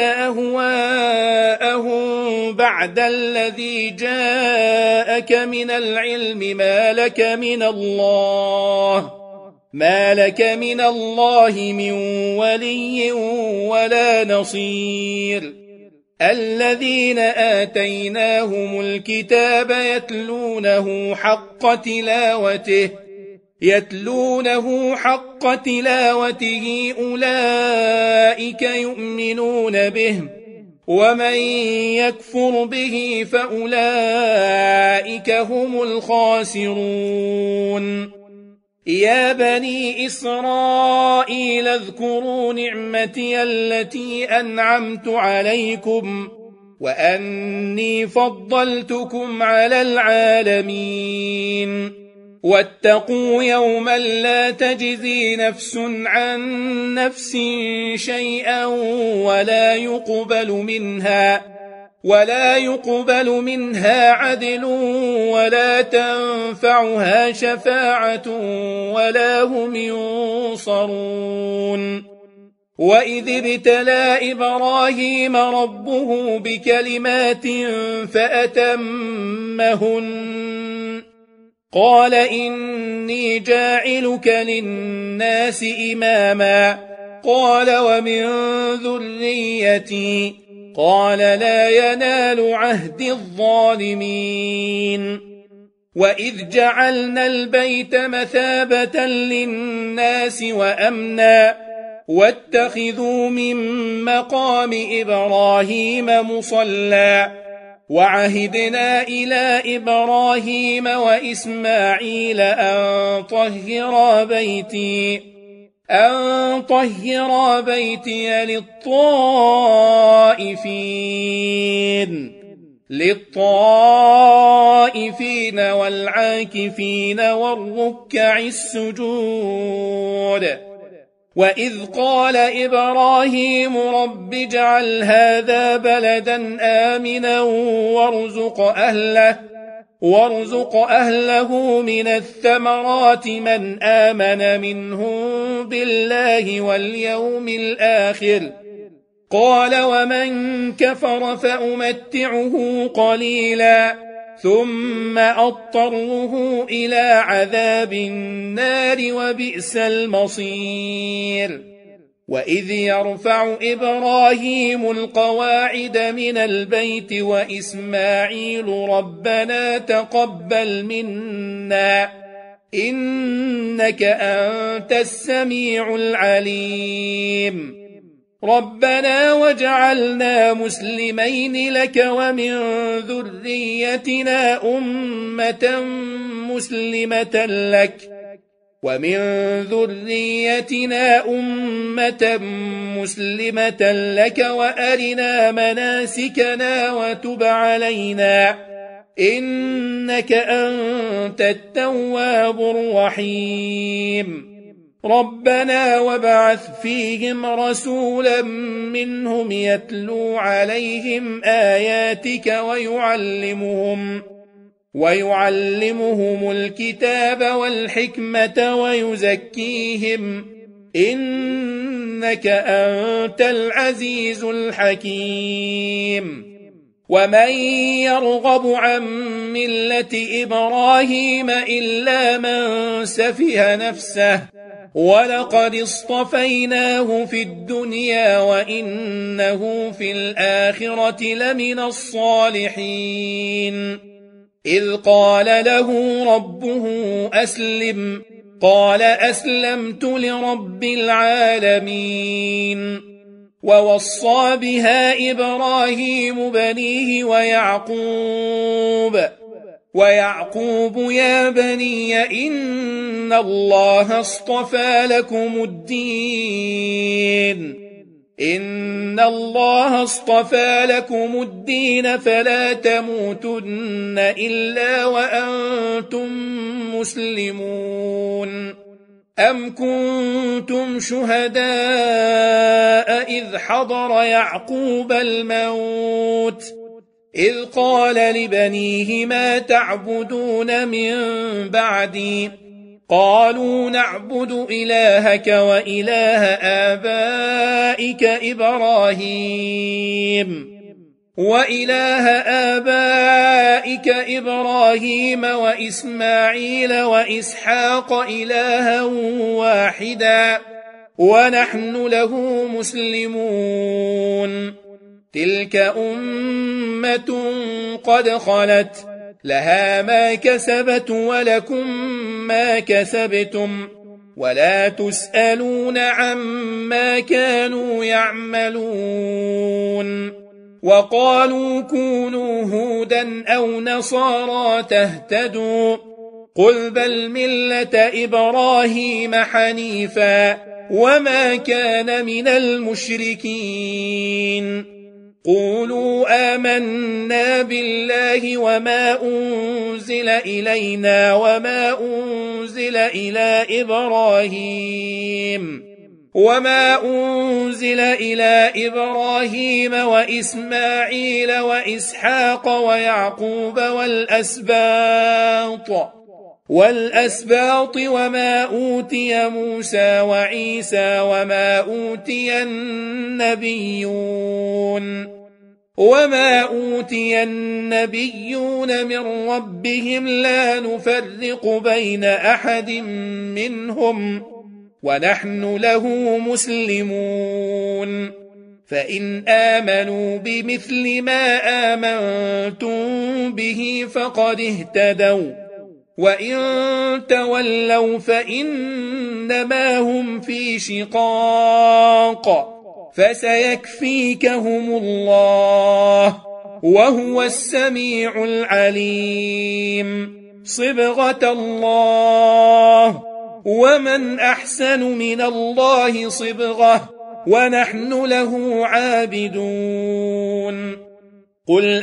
أهواءهم بعد الذي جاءك من العلم ما لك من الله ما لك من الله من ولي ولا نصير. الذين آتيناهم الكتاب يتلونه حق تلاوته يتلونه حق تلاوته أولئك يؤمنون به ومن يكفر به فأولئك هم الخاسرون. يا بني إسرائيل اذكروا نعمتي التي أنعمت عليكم وأني فضلتكم على العالمين. واتقوا يوما لا تجزي نفس عن نفس شيئا ولا يقبل منها ولا يقبل منها عدل ولا تنفعها شفاعة ولا هم ينصرون. وإذ ابتلى إبراهيم ربه بكلمات فأتمهن قال إني جاعلك للناس إماما قال ومن ذريتي قال لا ينال عهد الظالمين. وإذ جعلنا البيت مثابة للناس وأمنا واتخذوا من مقام إبراهيم مصلى وعهدنا إلى إبراهيم وإسماعيل أن طهرا بيتي أن طهرا بيتي للطائفين للطائفين والعاكفين والركع السجود. وإذ قال إبراهيم رب اجعل هذا بلدا آمنا وارزق أهله وارزق أهله من الثمرات من آمن منهم بالله واليوم الآخر قال ومن كفر فأمتعه قليلا ثم أضطره إلى عذاب النار وبئس المصير. وإذ يرفع إبراهيم القواعد من البيت وإسماعيل ربنا تقبل منا إنك أنت السميع العليم ربنا وجعلنا مسلمين لك ومن ذريتنا أمة مسلمة لك ومن ذريتنا أمة مسلمة لك وأرنا مناسكنا وتب علينا إنك أنت التواب الرحيم. ربنا وابعث فيهم رسولا منهم يتلو عليهم آياتك ويعلمهم ويعلمهم الكتاب والحكمة ويزكيهم إنك أنت العزيز الحكيم. ومن يرغب عن ملة إبراهيم إلا من سفه نفسه ولقد اصطفيناه في الدنيا وإنه في الآخرة لمن الصالحين. إذ قال له ربه أسلم قال أسلمت لرب العالمين. ووصى بها إبراهيم بنيه ويعقوب ويعقوب يا بني إن الله اصطفى لكم الدين إن الله اصطفى لكم الدين فلا تموتن إلا وأنتم مسلمون. أم كنتم شهداء إذ حضر يعقوب الموت إذ قال لبنيه ما تعبدون من بعدي قالوا نعبد إلهك وإله آبائك إبراهيم وإله آبائك إبراهيم وإسماعيل وإسحاق إلها واحدا ونحن له مسلمون. تلك أمة قد خلت لها ما كسبت ولكم ما كسبتم ولا تسألون عما كانوا يعملون. وقالوا كونوا هودا أو نصارى تهتدوا قل بل ملة إبراهيم حنيفا وما كان من المشركين. قولوا آمنا بالله وما أنزل إلينا وما أنزل إلى إبراهيم وما أنزل إلى إبراهيم وإسماعيل وإسحاق ويعقوب والأسباط والأسباط وما أوتي موسى وعيسى وما أوتي النبيون وما أوتي النبيون من ربهم لا نفرق بين أحد منهم ونحن له مسلمون. فإن آمنوا بمثل ما آمنتم به فقد اهتدوا وإن تولوا فإنما هم في شقاق فسيكفيكهم الله وهو السميع العليم. صبغة الله ومن أحسن من الله صبغة ونحن له عابدون. قل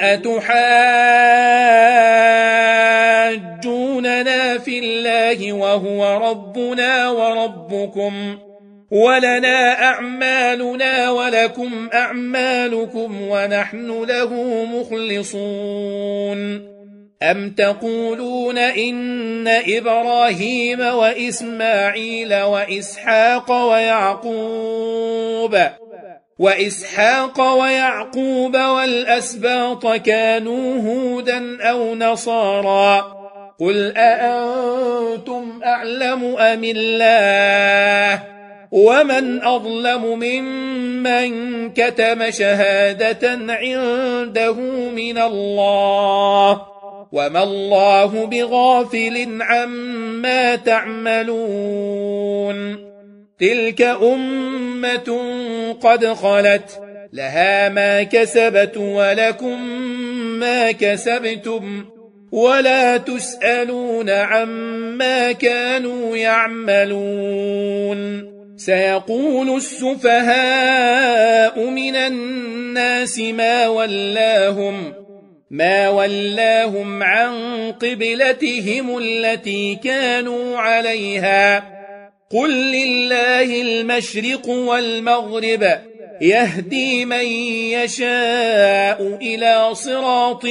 أتحاجوننا في الله وهو ربنا وربكم ولنا أعمالنا ولكم أعمالكم ونحن له مخلصون. أم تقولون إن إبراهيم وإسماعيل وإسحاق ويعقوب وإسحاق ويعقوب والأسباط كانوا هودا أو نصارى قل أأنتم أعلم أم الله ومن أظلم ممن كتم شهادة عنده من الله وما الله بغافل عما تعملون. تلك أمة قد خلت لها ما كسبت ولكم ما كسبتم ولا تسألون عما كانوا يعملون. سيقول السفهاء من الناس ما ولاهم ما ولاهم عن قبلتهم التي كانوا عليها قل لله المشرق والمغرب يهدي من يشاء إلى صراط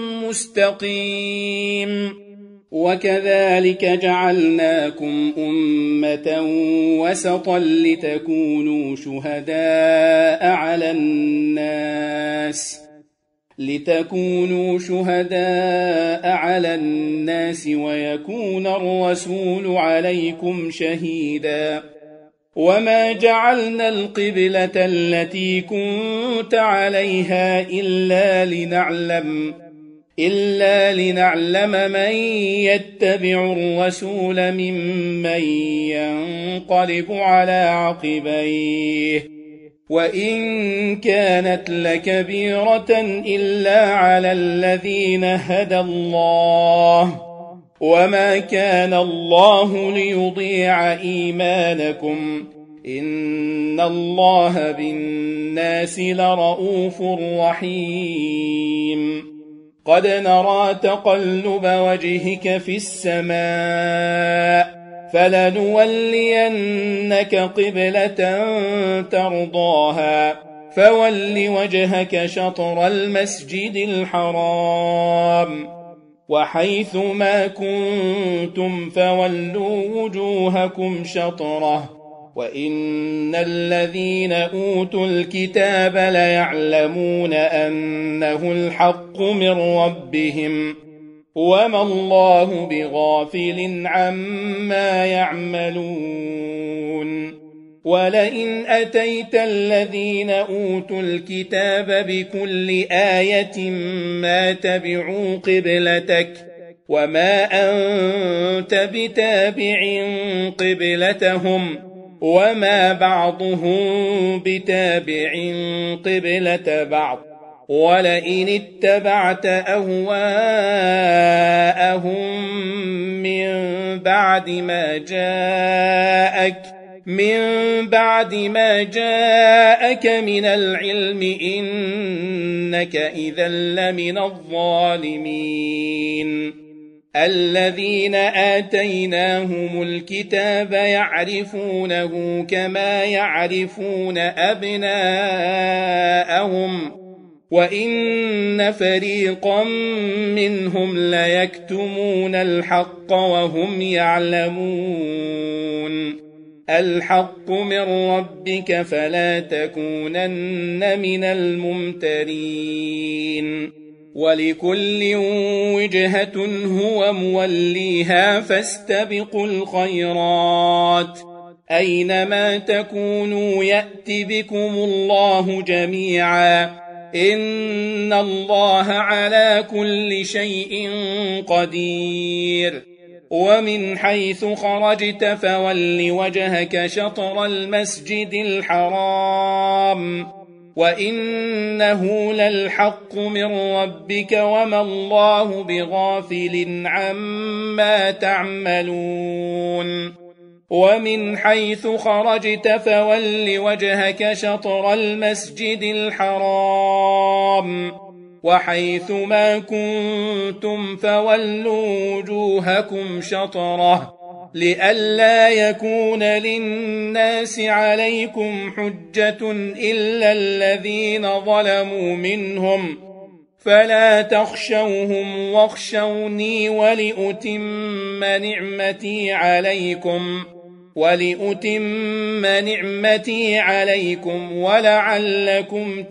مستقيم. وكذلك جعلناكم أمة وسطا لتكونوا شهداء على الناس لتكونوا شهداء على الناس ويكون الرسول عليكم شهيدا. وما جعلنا القبلة التي كنت عليها إلا لنعلم إلا لنعلم من يتبع الرسول ممن ينقلب على عقبيه وإن كانت لكبيرة إلا على الذين هدى الله وما كان الله ليضيع إيمانكم إن الله بالناس لرؤوف رحيم. قد نرى تقلب وجهك في السماء فلنولينك قبلة ترضاها فول وجهك شطر المسجد الحرام وحيث ما كنتم فولوا وجوهكم شطره وإن الذين أوتوا الكتاب ليعلمون أنه الحق من ربهم وما الله بغافل عما يعملون. ولئن أتيت الذين أوتوا الكتاب بكل آية ما تبعوا قبلتك وما أنت بتابع قبلتهم وما بعضهم بتابع قبلة بعض ولئن اتبعت أهواءهم من بعد ما جاءك من بعد ما جاءك من العلم إنك إذا لمن الظالمين. الذين آتيناهم الكتاب يعرفونه كما يعرفون أبناءهم وإن فريقا منهم ليكتمون الحق وهم يعلمون. الحق من ربك فلا تكونن من الممترين. ولكل وجهة هو موليها فاستبقوا الخيرات أينما تكونوا يأت بكم الله جميعا إن الله على كل شيء قدير. ومن حيث خرجت فول وجهك شطر المسجد الحرام وإنه للحق من ربك وما الله بغافل عما تعملون ومن حيث خرجت فول وجهك شطر المسجد الحرام وحيث ما كنتم فولوا وجوهكم شطره لئلا يكون للناس عليكم حجة إلا الذين ظلموا منهم فلا تخشوهم واخشوني ولأتم نعمتي عليكم ولأتم نعمتي عليكم ولعلكم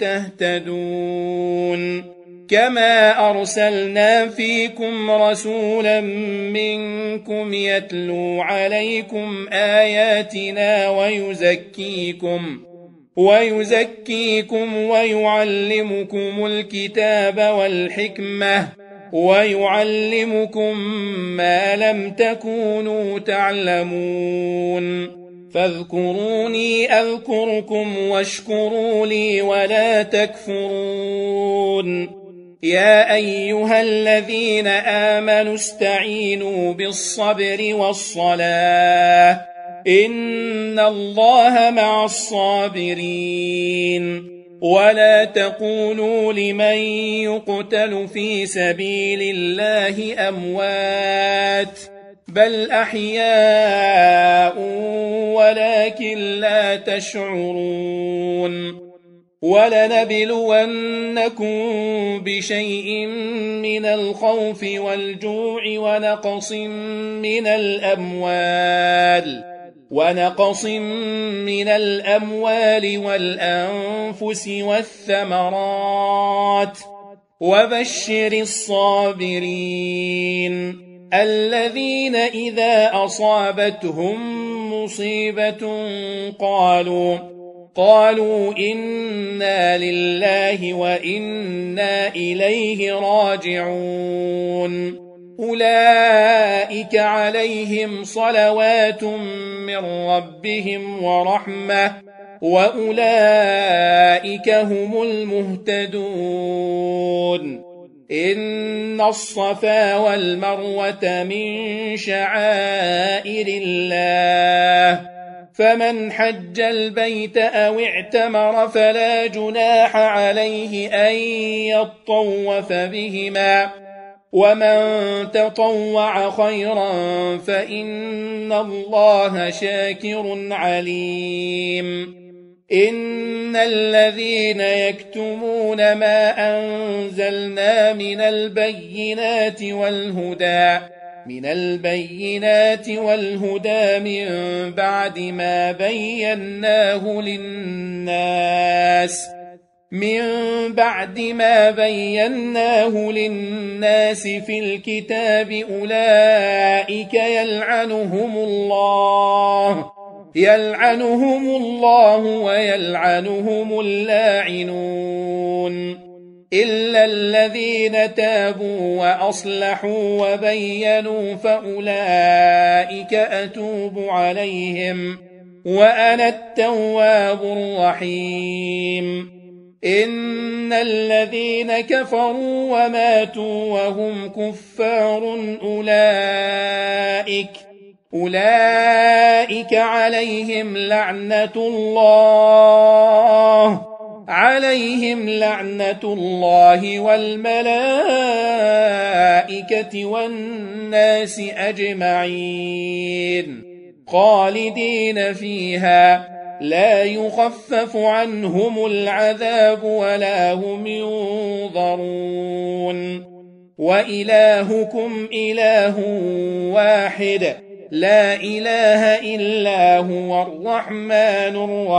تهتدون كما أرسلنا فيكم رسولا منكم يتلو عليكم آياتنا ويزكيكم ويزكيكم ويعلمكم الكتاب والحكمة ويعلمكم ما لم تكونوا تعلمون فاذكروني أذكركم واشكروا لي ولا تكفرون يا أيها الذين آمنوا استعينوا بالصبر والصلاة إن الله مع الصابرين ولا تقولوا لمن يقتل في سبيل الله أموات بل أحياء ولكن لا تشعرون ولنبلونكم بشيء من الخوف والجوع ونقص من الأموال ونقص من الأموال والأنفس والثمرات وبشر الصابرين الذين إذا أصابتهم مصيبة قالوا قالوا إنا لله وإنا إليه راجعون أولئك عليهم صلوات من ربهم ورحمة وأولئك هم المهتدون إن الصفا والمروة من شعائر الله فمن حج البيت أو اعتمر فلا جناح عليه أن يطوف بهما ومن تطوع خيرا فإن الله شاكر عليم إن الذين يكتمون ما أنزلنا من البينات والهدى من البينات والهدى من بعد ما بيناه للناس من بعد ما بيناه للناس في الكتاب أولئك يلعنهم الله يلعنهم الله ويلعنهم اللاعنون إلا الذين تابوا وأصلحوا وبينوا فأولئك أتوب عليهم وأنا التواب الرحيم إن الذين كفروا وماتوا وهم كفار أولئك أولئك عليهم لعنة الله عليهم لعنة الله والملائكة والناس أجمعين خالدين فيها لا يخفف عنهم العذاب ولا هم ينظرون وإلهكم إله واحد لا إله إلا هو الرحمن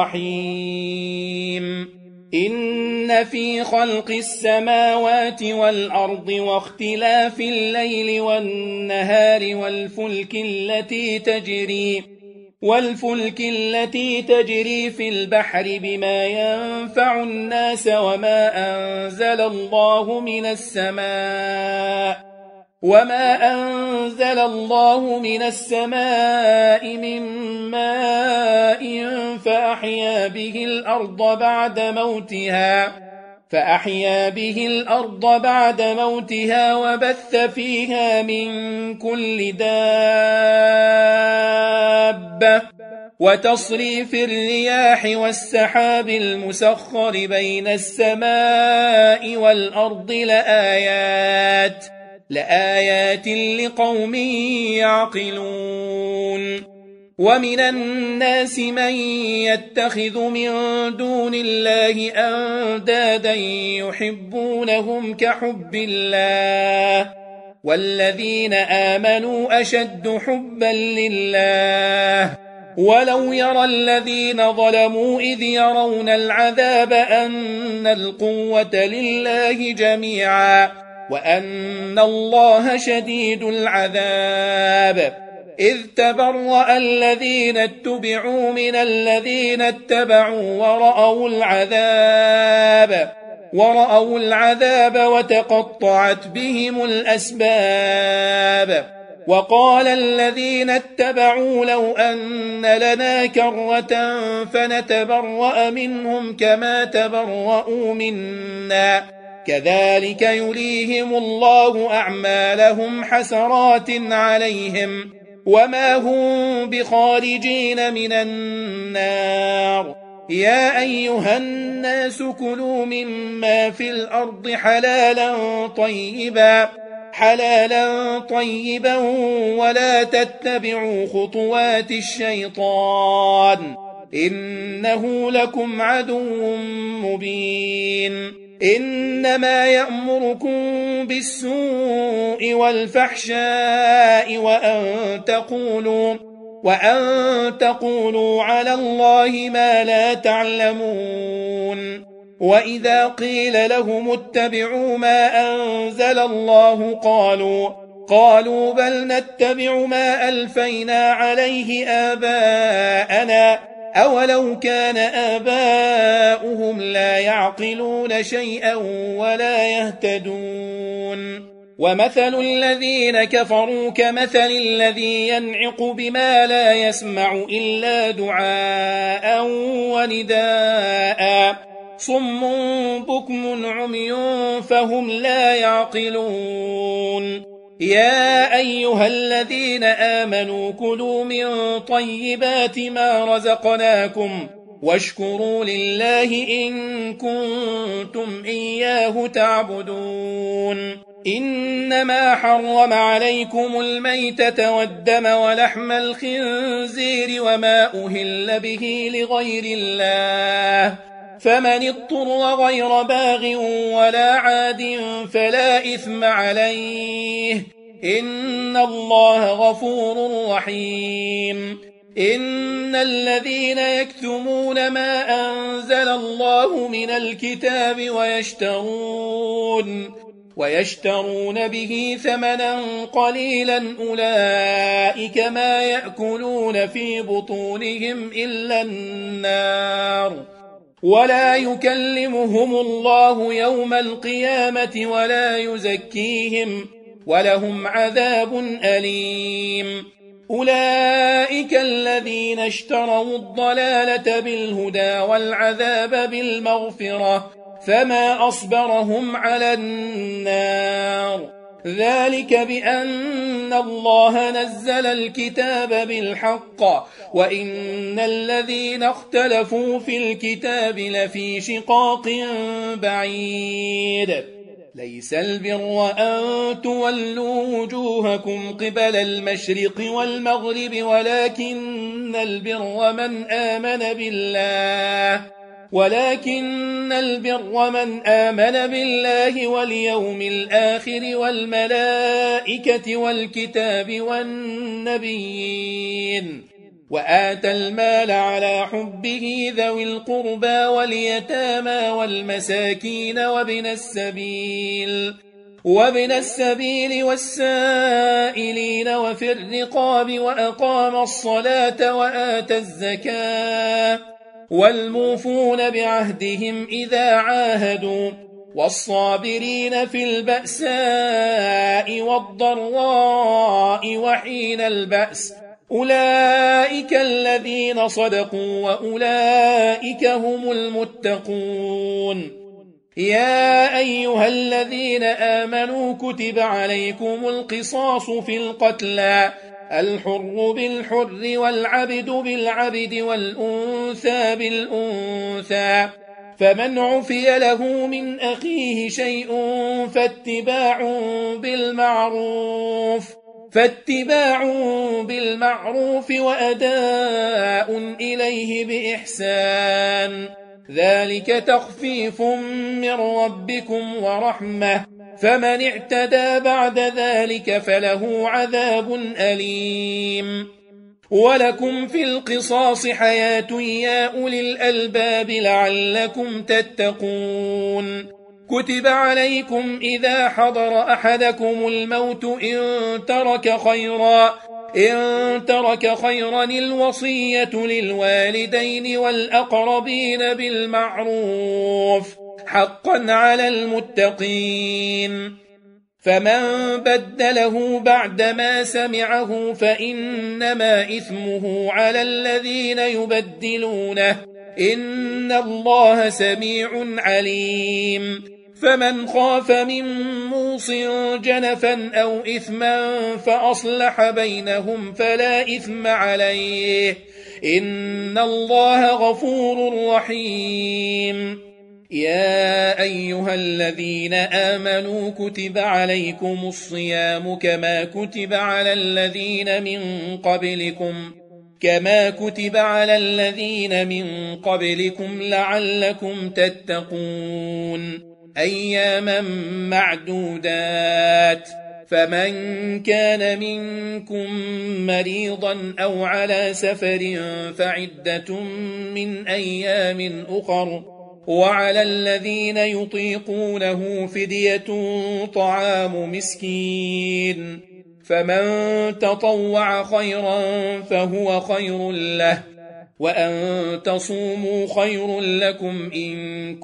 الرحيم إن في خلق السماوات والأرض واختلاف الليل والنهار والفلك التي تجري والفلك التي تجري في البحر بما ينفع الناس وما أنزل الله من السماء وما أنزل الله من السماء من ماء فأحيا به الأرض بعد موتها فأحيا به الأرض بعد موتها وبث فيها من كل دابة وتصريف الرياح والسحاب المسخر بين السماء والأرض لآيات لآيات لقوم يعقلون ومن الناس من يتخذ من دون الله أندادا يحبونهم كحب الله والذين آمنوا أشد حبا لله ولو يرى الذين ظلموا إذ يرون العذاب أن القوة لله جميعا وأن الله شديد العذاب إذ تبرأ الذين اتبعوا من الذين اتبعوا ورأوا العذاب ورأوا العذاب وتقطعت بهم الأسباب وقال الذين اتبعوا لو أن لنا كرة فنتبرأ منهم كما تبرأوا منا كذلك يريهم الله أعمالهم حسرات عليهم وما هم بخارجين من النار يا أيها الناس كلوا مما في الأرض حلالا طيبا حلالا طيبا ولا تتبعوا خطوات الشيطان إنه لكم عدو مبين إنما يأمركم بالسوء والفحشاء وأن تقولوا وأن تقولوا على الله ما لا تعلمون وإذا قيل لهم اتبعوا ما أنزل الله قالوا قالوا بل نتبع ما ألفينا عليه آباءنا أولو كان آباؤهم لا يعقلون شيئا ولا يهتدون ومثل الذين كفروا كمثل الذي ينعق بما لا يسمع إلا دعاء ونداء صم بكم عمي فهم لا يعقلون يا أيها الذين آمنوا كلوا من طيبات ما رزقناكم واشكروا لله إن كنتم إياه تعبدون إنما حرم عليكم الميتة والدم ولحم الخنزير وما أهل به لغير الله فمن اضطر غير باغ ولا عاد فلا إثم عليه إن الله غفور رحيم إن الذين يكتمون ما أنزل الله من الكتاب ويشترون ويشترون به ثمنا قليلا أولئك ما يأكلون في بطونهم إلا النار ولا يكلمهم الله يوم القيامة ولا يزكيهم ولهم عذاب أليم أولئك الذين اشتروا الضلالة بالهدى والعذاب بالمغفرة فما أصبرهم على النار ذلك بأن الله نزل الكتاب بالحق وإن الذين اختلفوا في الكتاب لفي شقاق بعيد ليس البر أن تولوا وجوهكم قبل المشرق والمغرب ولكن البر من آمن بالله ولكن البر من آمن بالله واليوم الآخر والملائكة والكتاب والنبيين وآتى المال على حبه ذوي القربى واليتامى والمساكين وابن السبيل وابن السبيل والسائلين وفي الرقاب وأقام الصلاة وآتى الزكاة والموفون بعهدهم إذا عاهدوا والصابرين في البأساء والضراء وحين البأس أولئك الذين صدقوا وأولئك هم المتقون. يا أيها الذين آمنوا كتب عليكم القصاص في القتلى الحر بالحر والعبد بالعبد والأنثى بالأنثى فمن عفي له من أخيه شيء فاتباع بالمعروف فاتباع بالمعروف وأداء إليه بإحسان ذلك تخفيف من ربكم ورحمة فمن اعتدى بعد ذلك فله عذاب أليم. ولكم في القصاص حياة يا أولي الألباب لعلكم تتقون. كتب عليكم إذا حضر أحدكم الموت إن ترك خيرا إن ترك خيرا الوصية للوالدين والأقربين بالمعروف حقا على المتقين. فمن بدله بعدما سمعه فإنما إثمه على الذين يبدلونه إن الله سميع عليم. فمن خاف من موص جنفا أو إثما فأصلح بينهم فلا إثم عليه إن الله غفور رحيم. يا أيها الذين آمنوا كتب عليكم الصيام كما كتب على الذين من قبلكم كما كتب على الذين من قبلكم لعلكم تتقون أياما معدودات. فمن كان منكم مريضا أو على سفر فعدة من أيام أخر وعلى الذين يطيقونه فدية طعام مسكين فمن تطوع خيرا فهو خير له وأن تصوموا خير لكم إن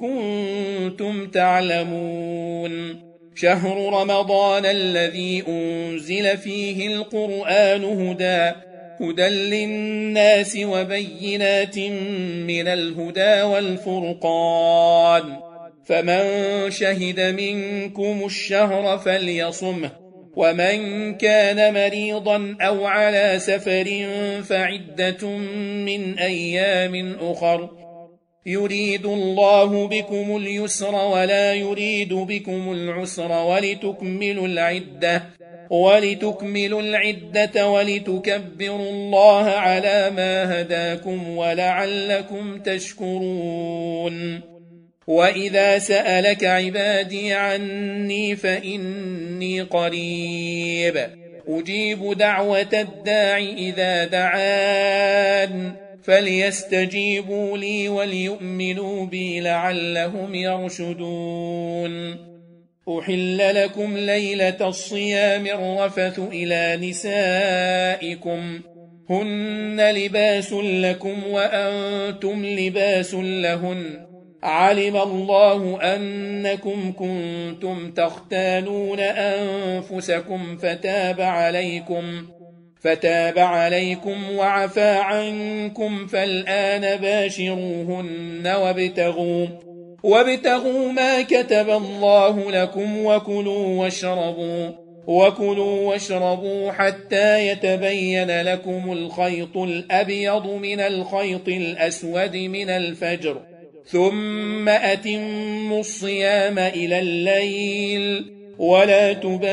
كنتم تعلمون. شهر رمضان الذي أنزل فيه القرآن هدى هدى للناس وبينات من الهدى والفرقان فمن شهد منكم الشهر فليصمه ومن كان مريضا أو على سفر فعدة من أيام أخر يريد الله بكم اليسر ولا يريد بكم العسر ولتكملوا العدة ولتكملوا العدة ولتكبروا الله على ما هداكم ولعلكم تشكرون. وإذا سألك عبادي عني فإني قريب أجيب دعوة الداع إذا دعان فليستجيبوا لي وليؤمنوا بي لعلهم يرشدون. أحل لكم ليلة الصيام الرفث إلى نسائكم هن لباس لكم وأنتم لباس لهن علم الله أنكم كنتم تختانون أنفسكم فتاب عليكم فتاب عليكم وعفى عنكم فالآن باشروهن وابتغوا وابتغوا ما كتب الله لكم وكلوا واشربوا وكلوا واشربوا حتى يتبين لكم الخيط الأبيض من الخيط الأسود من الفجر ثم أتموا الصيام إلى الليل ولا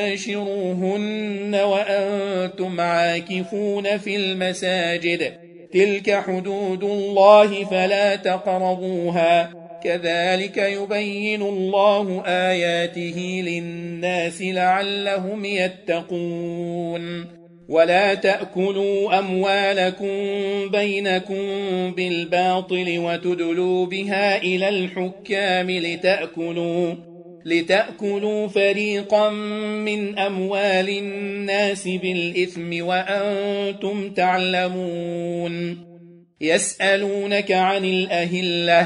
تباشروهن وأنتم عاكفون في المساجد تلك حدود الله فلا تقربوها كذلك يبين الله آياته للناس لعلهم يتقون. ولا تأكلوا أموالكم بينكم بالباطل وتدلوا بها إلى الحكام لتأكلوا لتأكلوا فريقا من أموال الناس بالإثم وأنتم تعلمون. يسألونك عن الأهلة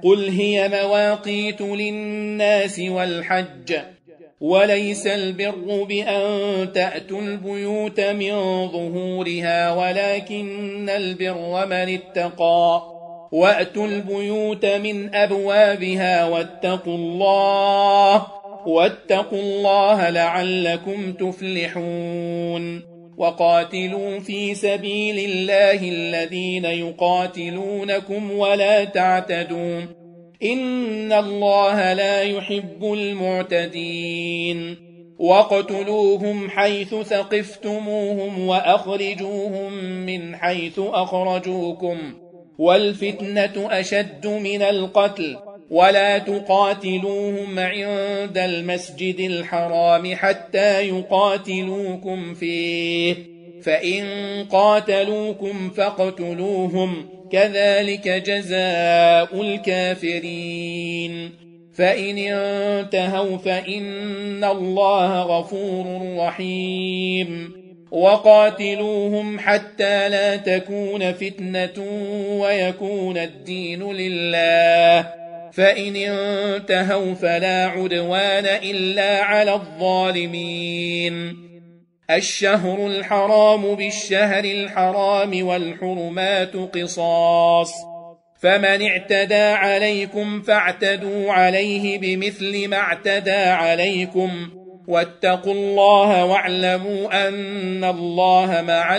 قل هي مواقيت للناس والحج وليس البر بأن تأتوا البيوت من ظهورها ولكن البر من اتقى وأتوا البيوت من أبوابها واتقوا الله واتقوا الله لعلكم تفلحون وقاتلوا في سبيل الله الذين يقاتلونكم ولا تعتدوا إن الله لا يحب المعتدين واقتلوهم حيث ثقفتموهم وأخرجوهم من حيث أخرجوكم والفتنة أشد من القتل ولا تقاتلوهم عند المسجد الحرام حتى يقاتلوكم فيه فإن قاتلوكم فاقتلوهم كذلك جزاء الكافرين فإن انتهوا فإن الله غفور رحيم وقاتلوهم حتى لا تكون فتنة ويكون الدين لله فإن انتهوا فلا عدوان إلا على الظالمين الشهر الحرام بالشهر الحرام والحرمات قصاص فمن اعتدى عليكم فاعتدوا عليه بمثل ما اعتدى عليكم واتقوا الله واعلموا أن الله مع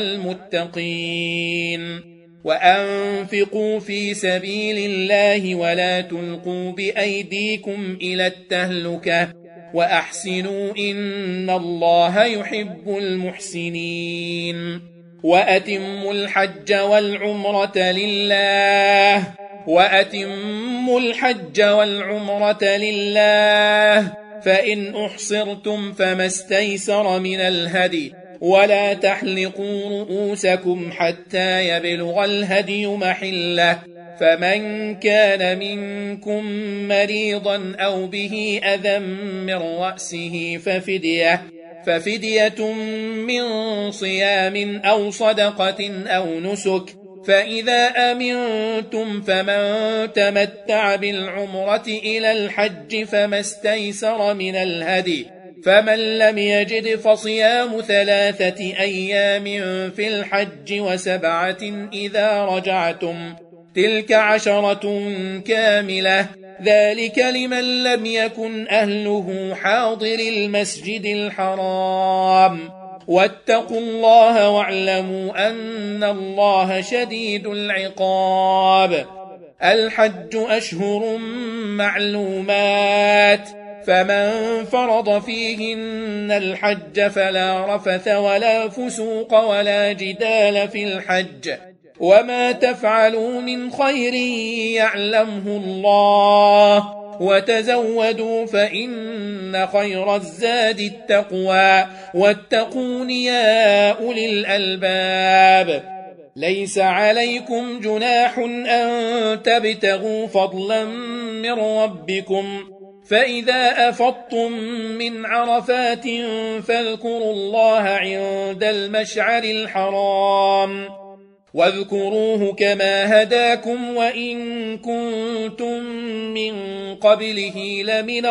المتقين وأنفقوا في سبيل الله ولا تلقوا بأيديكم إلى التهلكة وأحسنوا إن الله يحب المحسنين وأتموا الحج والعمرة لله وأتموا الحج والعمرة لله فإن أحصرتم فما استيسر من الهدي ولا تحلقوا رؤوسكم حتى يبلغ الهدي محله فمن كان منكم مريضا أو به أذى من رأسه ففدية ففدية من صيام أو صدقة أو نسك فإذا أمنتم فمن تمتع بالعمرة إلى الحج فما استيسر من الهدي فمن لم يجد فصيام ثلاثة أيام في الحج وسبعة إذا رجعتم تلك عشرة كاملة ذلك لمن لم يكن أهله حاضر المسجد الحرام واتقوا الله واعلموا أن الله شديد العقاب الحج أشهر معلومات فمن فرض فيهن الحج فلا رفث ولا فسوق ولا جدال في الحج وما تفعلوا من خير يعلمه الله وتزودوا فإن خير الزاد التقوى واتقون يا أولي الألباب ليس عليكم جناح أن تبتغوا فضلا من ربكم فإذا أفضتم من عرفات فاذكروا الله عند المشعر الحرام واذكروه كما هداكم وإن كنتم من قبله لمن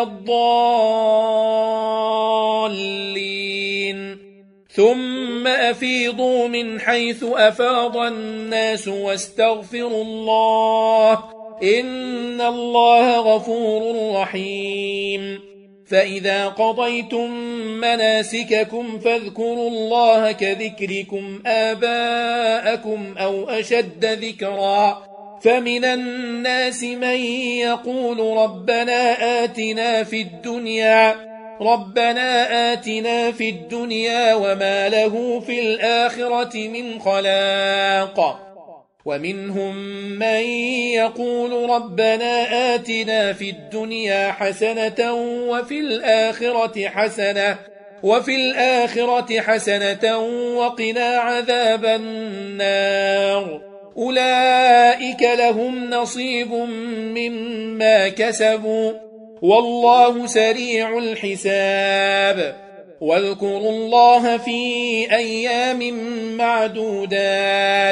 الضالين ثم أفيضوا من حيث أفاض الناس واستغفروا الله إن الله غفور رحيم فإذا قضيتم مناسككم فاذكروا الله كذكركم آباءكم أو أشد ذكرا فمن الناس من يقول ربنا آتنا في الدنيا ربنا آتنا في الدنيا وما له في الآخرة من خلاق ومنهم من يقول ربنا آتنا في الدنيا حسنة وفي الآخرة حسنة وفي الآخرة حسنة وقنا عذاب النار أولئك لهم نصيب مما كسبوا والله سريع الحساب واذكروا الله في أيام معدودات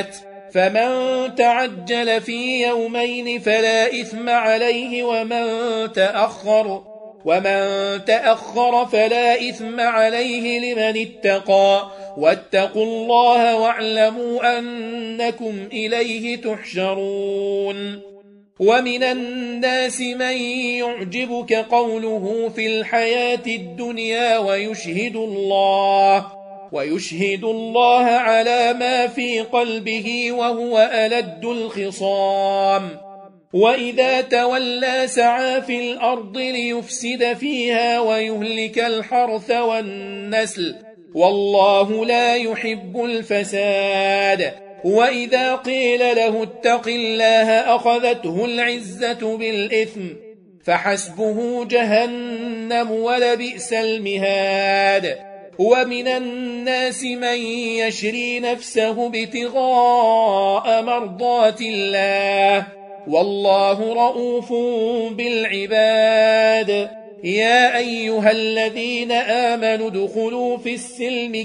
فمن تعجل في يومين فلا إثم عليه ومن تأخر ومن تأخر فلا إثم عليه لمن اتقى واتقوا الله واعلموا أنكم إليه تحشرون ومن الناس من يعجبك قوله في الحياة الدنيا ويشهد الله ويشهد الله على ما في قلبه وهو ألد الخصام وإذا تولى سعى في الأرض ليفسد فيها ويهلك الحرث والنسل والله لا يحب الفساد وإذا قيل له اتق الله أخذته العزة بالإثم فحسبه جهنم ولبئس المهاد ومن الناس من يشري نفسه ابتغاء مرضات الله والله رؤوف بالعباد يا أيها الذين آمنوا ادخلوا في السلم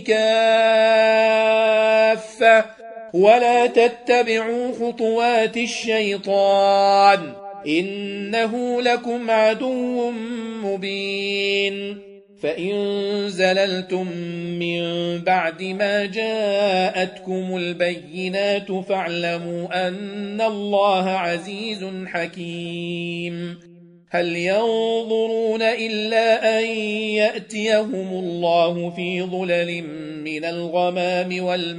كافة ولا تتبعوا خطوات الشيطان إنه لكم عدو مبين فإن زللتم من بعد ما جاءتكم البينات فاعلموا أن الله عزيز حكيم هل ينظرون إلا أن يأتيهم الله في ظلل من الغمام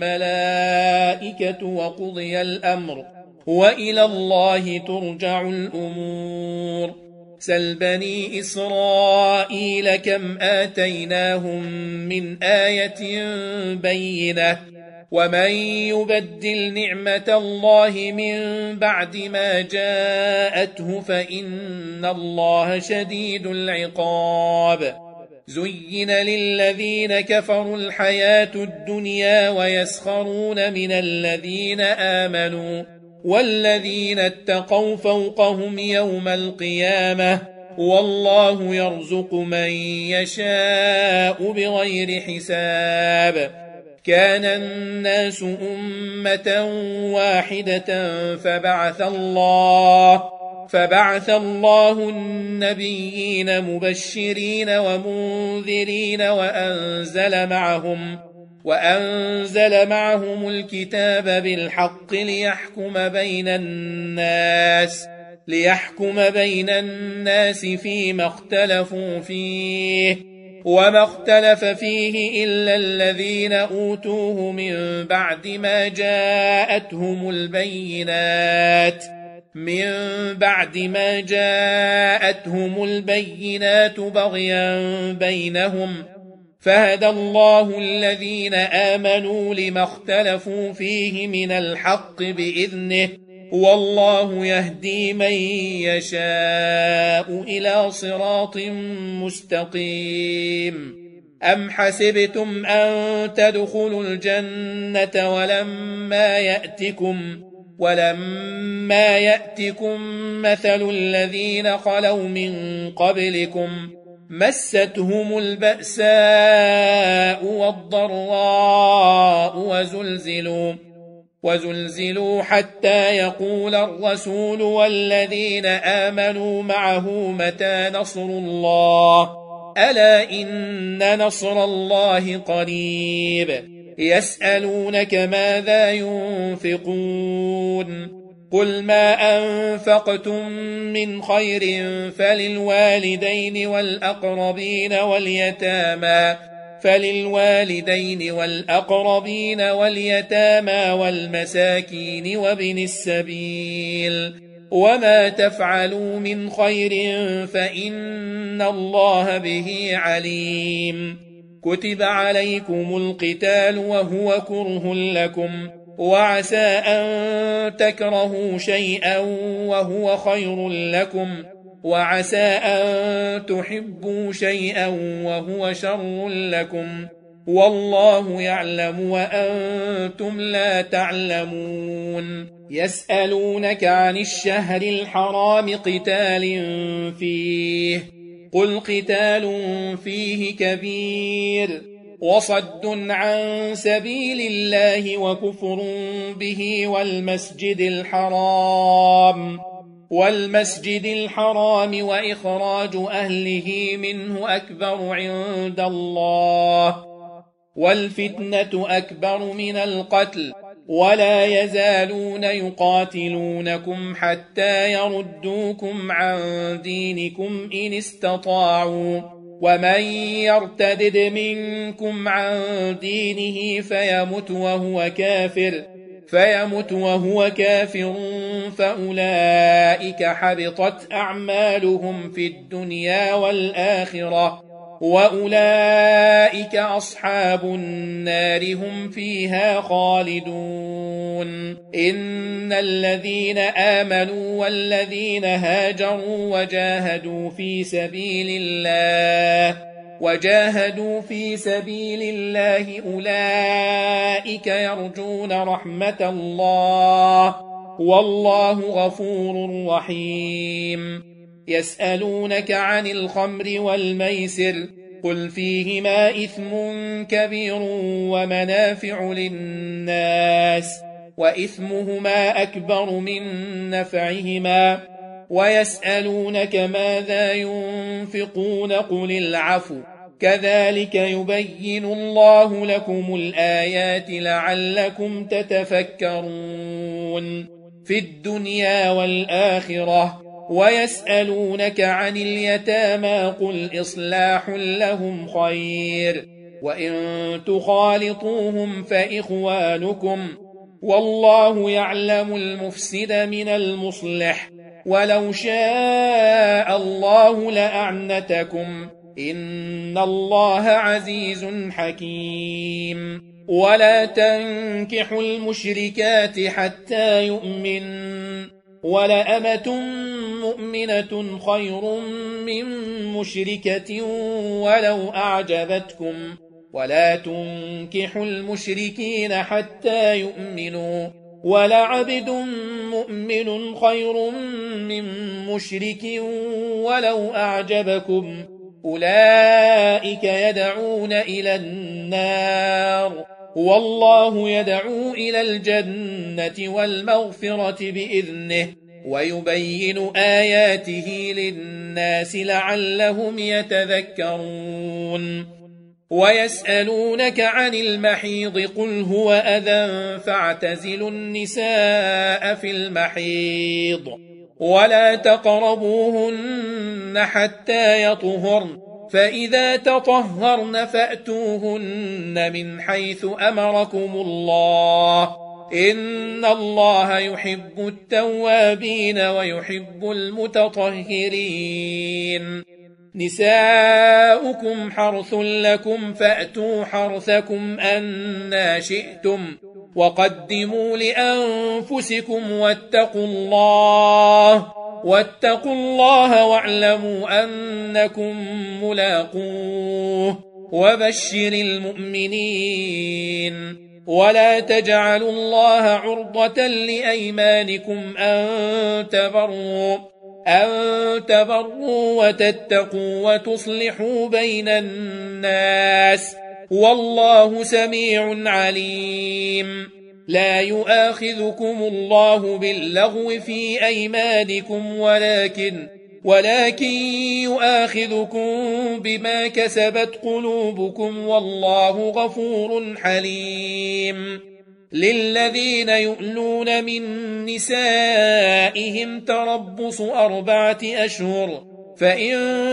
والملائكة وقضي الأمر وإلى الله ترجع الأمور سل بني إسرائيل كم آتيناهم من آية بينة ومن يبدل نعمة الله من بعد ما جاءته فإن الله شديد العقاب زين للذين كفروا الحياة الدنيا ويسخرون من الذين آمنوا والذين اتقوا فوقهم يوم القيامة والله يرزق من يشاء بغير حساب كان الناس أمة واحدة فبعث الله فبعث الله النبيين مبشرين ومنذرين وأنزل معهم وأنزل معهم الكتاب بالحق ليحكم بين الناس ليحكم بين الناس فيما اختلفوا فيه وما اختلف فيه إلا الذين أوتوه من بعد ما جاءتهم البينات من بعد ما جاءتهم البينات بغيا بينهم فهدى الله الذين آمنوا لما اختلفوا فيه من الحق بإذنه والله يهدي من يشاء إلى صراط مستقيم أم حسبتم أن تدخلوا الجنة ولما يأتكم ولما يأتكم مثل الذين خلوا من قبلكم مستهم البأساء والضراء وزلزلوا وزلزلوا حتى يقول الرسول والذين آمنوا معه متى نصر الله ألا إن نصر الله قريب يسألونك ماذا ينفقون قل ما أنفقتم من خير فللوالدين والأقربين واليتامى فللوالدين والأقربين واليتامى والمساكين وابن السبيل وما تفعلوا من خير فإن الله به عليم كتب عليكم القتال وهو كره لكم وعسى أن تكرهوا شيئا وهو خير لكم وعسى أن تحبوا شيئا وهو شر لكم والله يعلم وأنتم لا تعلمون يسألونك عن الشهر الحرام قتال فيه قل قتال فيه كبير وصد عن سبيل الله وكفر به والمسجد الحرام والمسجد الحرام وإخراج أهله منه أكبر عند الله والفتنة أكبر من القتل ولا يزالون يقاتلونكم حتى يردوكم عن دينكم إن استطاعوا ومن يرتدد منكم عن دينه فيمت وهو كافر فيمت وهو كافر فأولئك حبطت أعمالهم في الدنيا والآخرة وأولئك أصحاب النار هم فيها خالدون إن الذين آمنوا والذين هاجروا وجاهدوا في سبيل الله وجاهدوا في سبيل الله أولئك يرجون رحمة الله والله غفور رحيم يسألونك عن الخمر والميسر قل فيهما إثم كبير ومنافع للناس وإثمهما أكبر من نفعهما ويسألونك ماذا ينفقون قل العفو كذلك يبين الله لكم الآيات لعلكم تتفكرون في الدنيا والآخرة ويسألونك عن اليتامى قل إصلاح لهم خير وإن تخالطوهم فإخوانكم والله يعلم المفسد من المصلح ولو شاء الله لأعنتكم إن الله عزيز حكيم ولا تنكحوا المشركات حتى يؤمن ولأمة مؤمنة خير من مشركة ولو أعجبتكم ولا تنكحوا المشركين حتى يؤمنوا ولعبد مؤمن خير من مشرك ولو أعجبكم أولئك يدعون إلى النار والله يدعو إلى الجنة والمغفرة بإذنه ويبين آياته للناس لعلهم يتذكرون ويسألونك عن المحيض قل هو أذى فاعتزلوا النساء في المحيض ولا تقربوهن حتى يطهرن فإذا تطهرن فأتوهن من حيث أمركم الله إن الله يحب التوابين ويحب المتطهرين نساؤكم حرث لكم فأتوا حرثكم أنى شئتم وقدموا لأنفسكم واتقوا الله واتقوا الله واعلموا أنكم ملاقوه وبشر المؤمنين ولا تجعلوا الله عرضة لأيمانكم أن تبروا أن تبروا وتتقوا وتصلحوا بين الناس والله سميع عليم لا يؤاخذكم الله باللغو في أيمانكم ولكن ولكن يؤاخذكم بما كسبت قلوبكم والله غفور حليم للذين يؤلون من نسائهم تربص أربعة أشهر فإن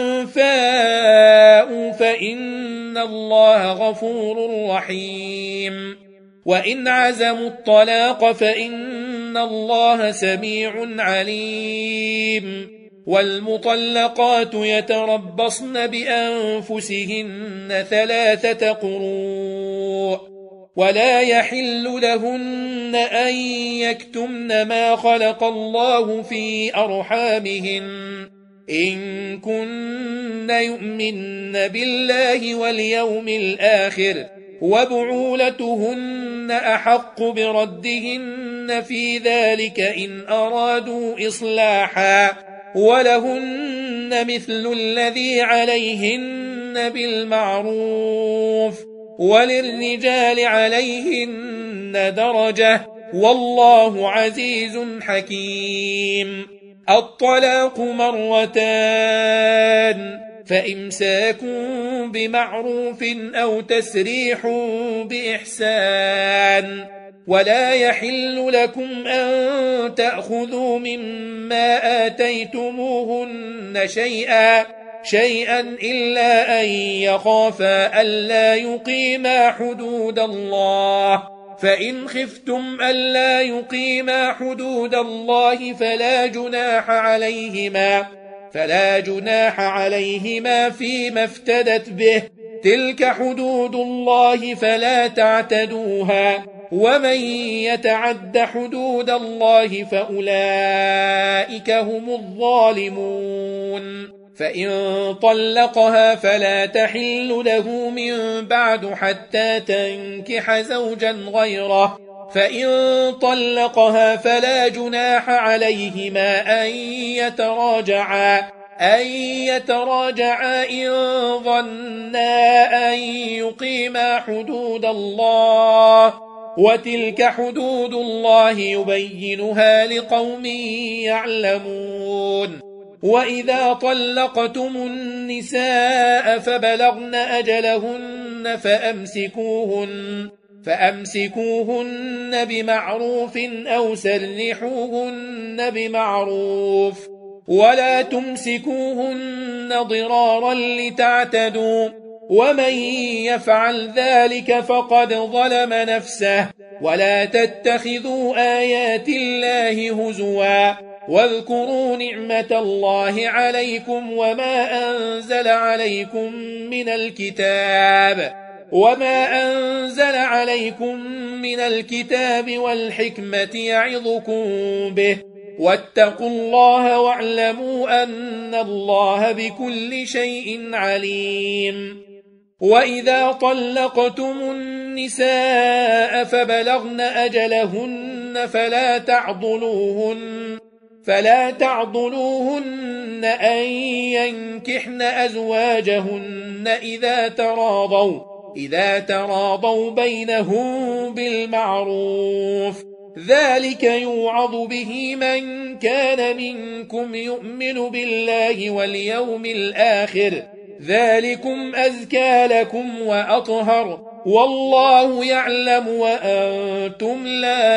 فاءوا فإن الله غفور رحيم وإن عزموا الطلاق فإن الله سميع عليم والمطلقات يتربصن بأنفسهن ثلاثة قروء ولا يحل لهن أن يكتمن ما خلق الله في أرحامهن إن كن يؤمن بالله واليوم الآخر وبعولتهن أحق بردهن في ذلك إن أرادوا إصلاحا ولهن مثل الذي عليهن بالمعروف وللرجال عليهن درجة والله عزيز حكيم. الطلاق مرتان فإمساك بمعروف أو تسريح بإحسان ولا يحل لكم أن تأخذوا مما آتيتموهن شيئا شيئا إلا أن يخافا ألا يقيما حدود الله فإن خفتم ألا يقيما حدود الله فلا جناح عليهما فلا جناح عليهما فيما افتدت به تلك حدود الله فلا تعتدوها ومن يتعد حدود الله فأولئك هم الظالمون. فإن طلقها فلا تحل له من بعد حتى تنكح زوجا غيره فإن طلقها فلا جناح عليهما أن يتراجعا أن يتراجعا إن ظنا أن يقيما حدود الله وتلك حدود الله يبينها لقوم يعلمون. وإذا طلقتم النساء فبلغن أجلهن فأمسكوهن فأمسكوهن بمعروف أو سرحوهن بمعروف ولا تمسكوهن ضرارا لتعتدوا ومن يفعل ذلك فقد ظلم نفسه. ولا تتخذوا آيات الله هزوا واذكروا نعمة الله عليكم وما أنزل عليكم من الكتاب وما أنزل عليكم من الكتاب والحكمة يعظكم به واتقوا الله واعلموا أن الله بكل شيء عليم. وإذا طلقتم النساء فبلغن أجلهن فلا تعضلوهن فلا تعضلوهن أن ينكحن أزواجهن إذا تراضوا إذا تراضوا بينهم بالمعروف ذلك يوعظ به من كان منكم يؤمن بالله واليوم الآخر ذلكم أزكى لكم وأطهر والله يعلم وأنتم لا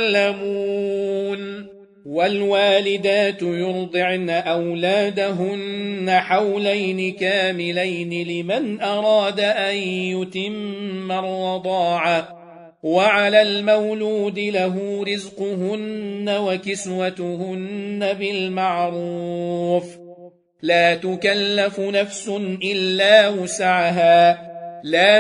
تعلمون. والوالدات يرضعن أولادهن حولين كاملين لمن أراد أن يتم الرضاعة وعلى المولود له رزقهن وكسوتهن بالمعروف لا تكلف نفس إلا وسعها لا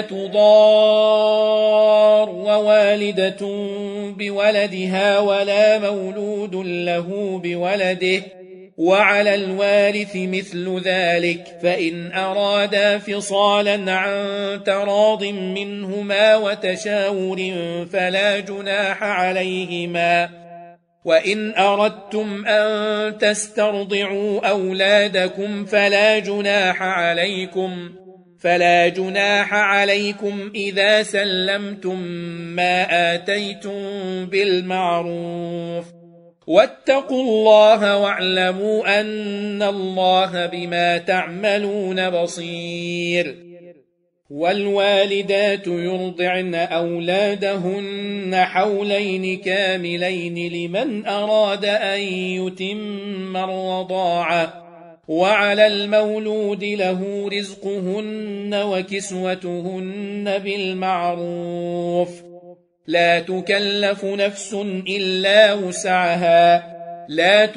تضار ووالدة بولدها ولا مولود له بولده وعلى الوارث مثل ذلك فإن أرادا فصالا عن تراض منهما وتشاور فلا جناح عليهما. وإن أردتم أن تسترضعوا أولادكم فلا جناح عليكم فلا جناح عليكم إذا سلمتم ما آتيتم بالمعروف واتقوا الله واعلموا أن الله بما تعملون بصير. والوالدات يرضعن أولادهن حولين كاملين لمن أراد أن يتم الرضاعة وعلى المولود له رزقهن وكسوتهن بالمعروف لا تكلف نفس إلا وسعها لا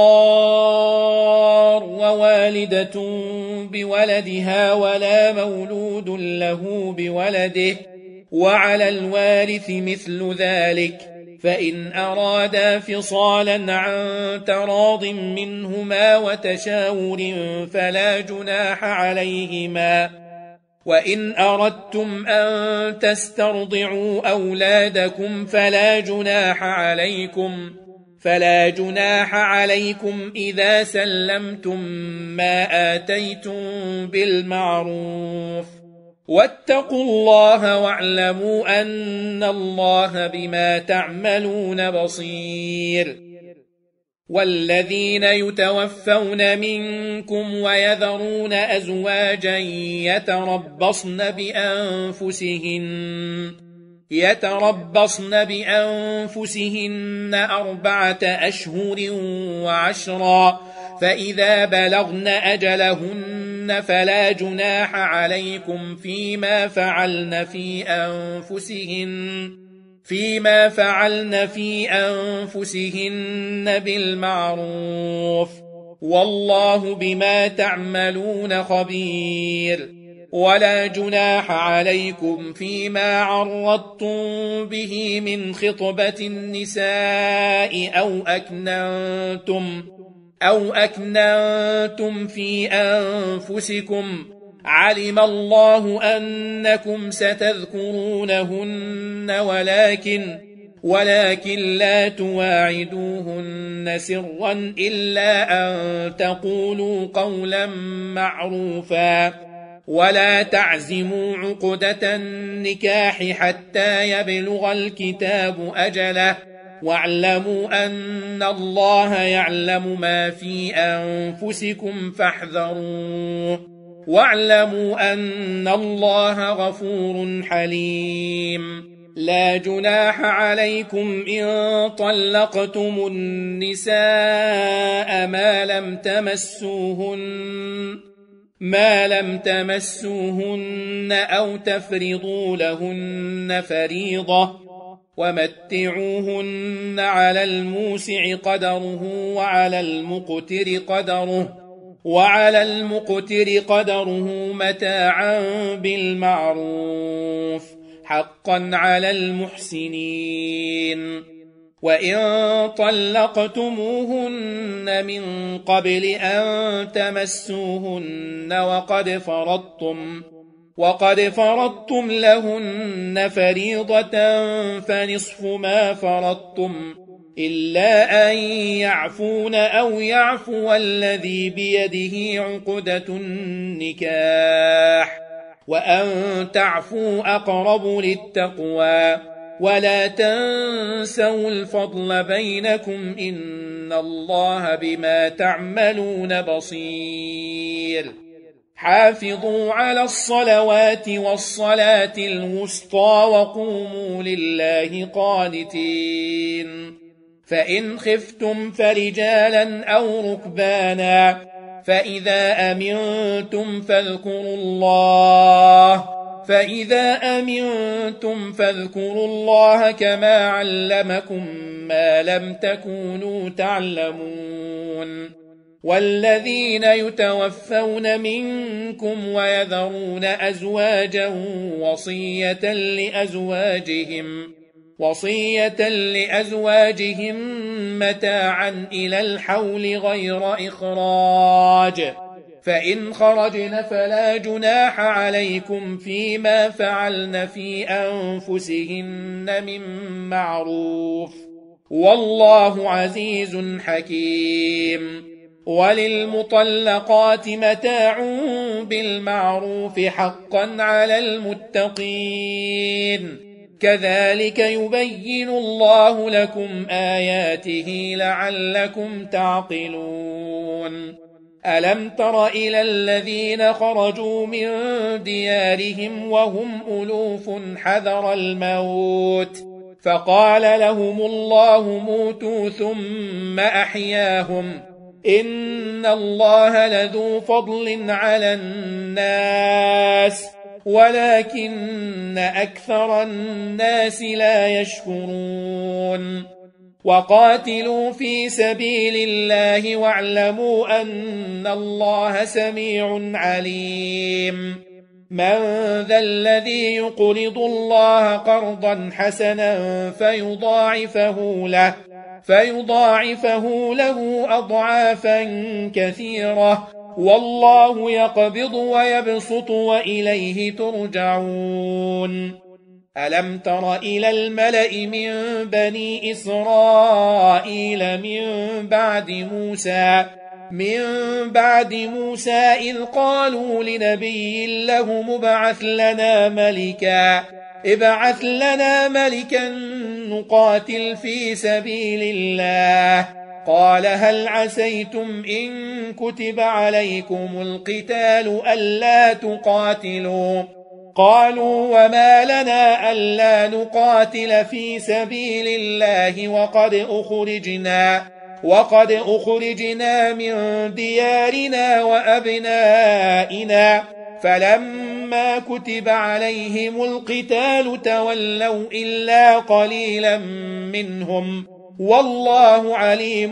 تضار ووالدة بولدها ولا مولود له بولده وعلى الوارث مثل ذلك فإن أرادا فصالا عن تراض منهما وتشاور فلا جناح عليهما. وإن أردتم أن تسترضعوا أولادكم فلا جناح عليكم فلا جناح عليكم إذا سلمتم ما آتيتم بالمعروف واتقوا الله واعلموا أن الله بما تعملون بصير. والذين يتوفون منكم ويذرون أزواجا يتربصن بأنفسهن يتربصن بأنفسهن أربعة أشهر وعشرا، فإذا بلغن أجلهن فلا جناح عليكم فيما فعلن في أنفسهن فيما فعلن في أنفسهن بالمعروف، والله بما تعملون خبير. ولا جناح عليكم فيما عرضتم به من خطبة النساء أو أكننتم أو أكننتم في أنفسكم، علم الله أنكم ستذكرونهن ولكن ولكن لا تواعدوهن سرا إلا أن تقولوا قولا معروفا، ولا تعزموا عقدة النكاح حتى يبلغ الكتاب أجله، واعلموا أن الله يعلم ما في أنفسكم فاحذروه، واعلموا أن الله غفور حليم. لا جناح عليكم إن طلقتم النساء ما لم تمسوهن ما لم تمسوهن أو تفرضوا لهن فريضة، ومتعوهن على الموسع قدره وعلى المقتر قدره وعلى المقتر قدره متاعا بالمعروف، حقا على المحسنين. وإن طلقتموهن من قبل أن تمسوهن وقد فرضتم وقد فرضتم لهن فريضة فنصف ما فرضتم إلا أن يعفون أو يعفو الذي بيده عقدة النكاح، وأن تعفوا أقرب للتقوى، ولا تنسوا الفضل بينكم إن الله بما تعملون بصير. حافظوا على الصلوات والصلاة الوسطى وقوموا لله قانتين. فإن خفتم فرجالا أو ركبانا، فإذا أمنتم فاذكروا الله فإذا أمنتم فاذكروا الله كما علمكم ما لم تكونوا تعلمون. والذين يتوفون منكم ويذرون أزواجا وصية لأزواجهم وصية لأزواجهم متاعا إلى الحول غير إخراج، فإن خرجن فلا جناح عليكم فيما فعلن في أنفسهن من معروف، والله عزيز حكيم. وللمطلقات متاع بالمعروف حقا على المتقين، كذلك يبين الله لكم آياته لعلكم تعقلون. ألم تر إلى الذين خرجوا من ديارهم وهم ألوف حذر الموت فقال لهم الله موتوا ثم أحياهم، إن الله لذو فضل على الناس ولكن أكثر الناس لا يشكرون. وقاتلوا في سبيل الله واعلموا أن الله سميع عليم. من ذا الذي يقرض الله قرضا حسنا فيضاعفه له فيضاعفه له أضعافا كثيرة، والله يقبض ويبسط وإليه ترجعون. ألم تر إلى الملأ من بني إسرائيل من بعد موسى من بعد موسى إذ قالوا لنبي له مبعث لنا ملكا ابعث لنا ملكا نقاتل في سبيل الله قال هل عسيتم إن كتب عليكم القتال ألا تقاتلوا قالوا وما لنا ألا نقاتل في سبيل الله وقد أخرجنا وقد أخرجنا من ديارنا وأبنائنا فلما كتب عليهم القتال تولوا إلا قليلا منهم والله عليم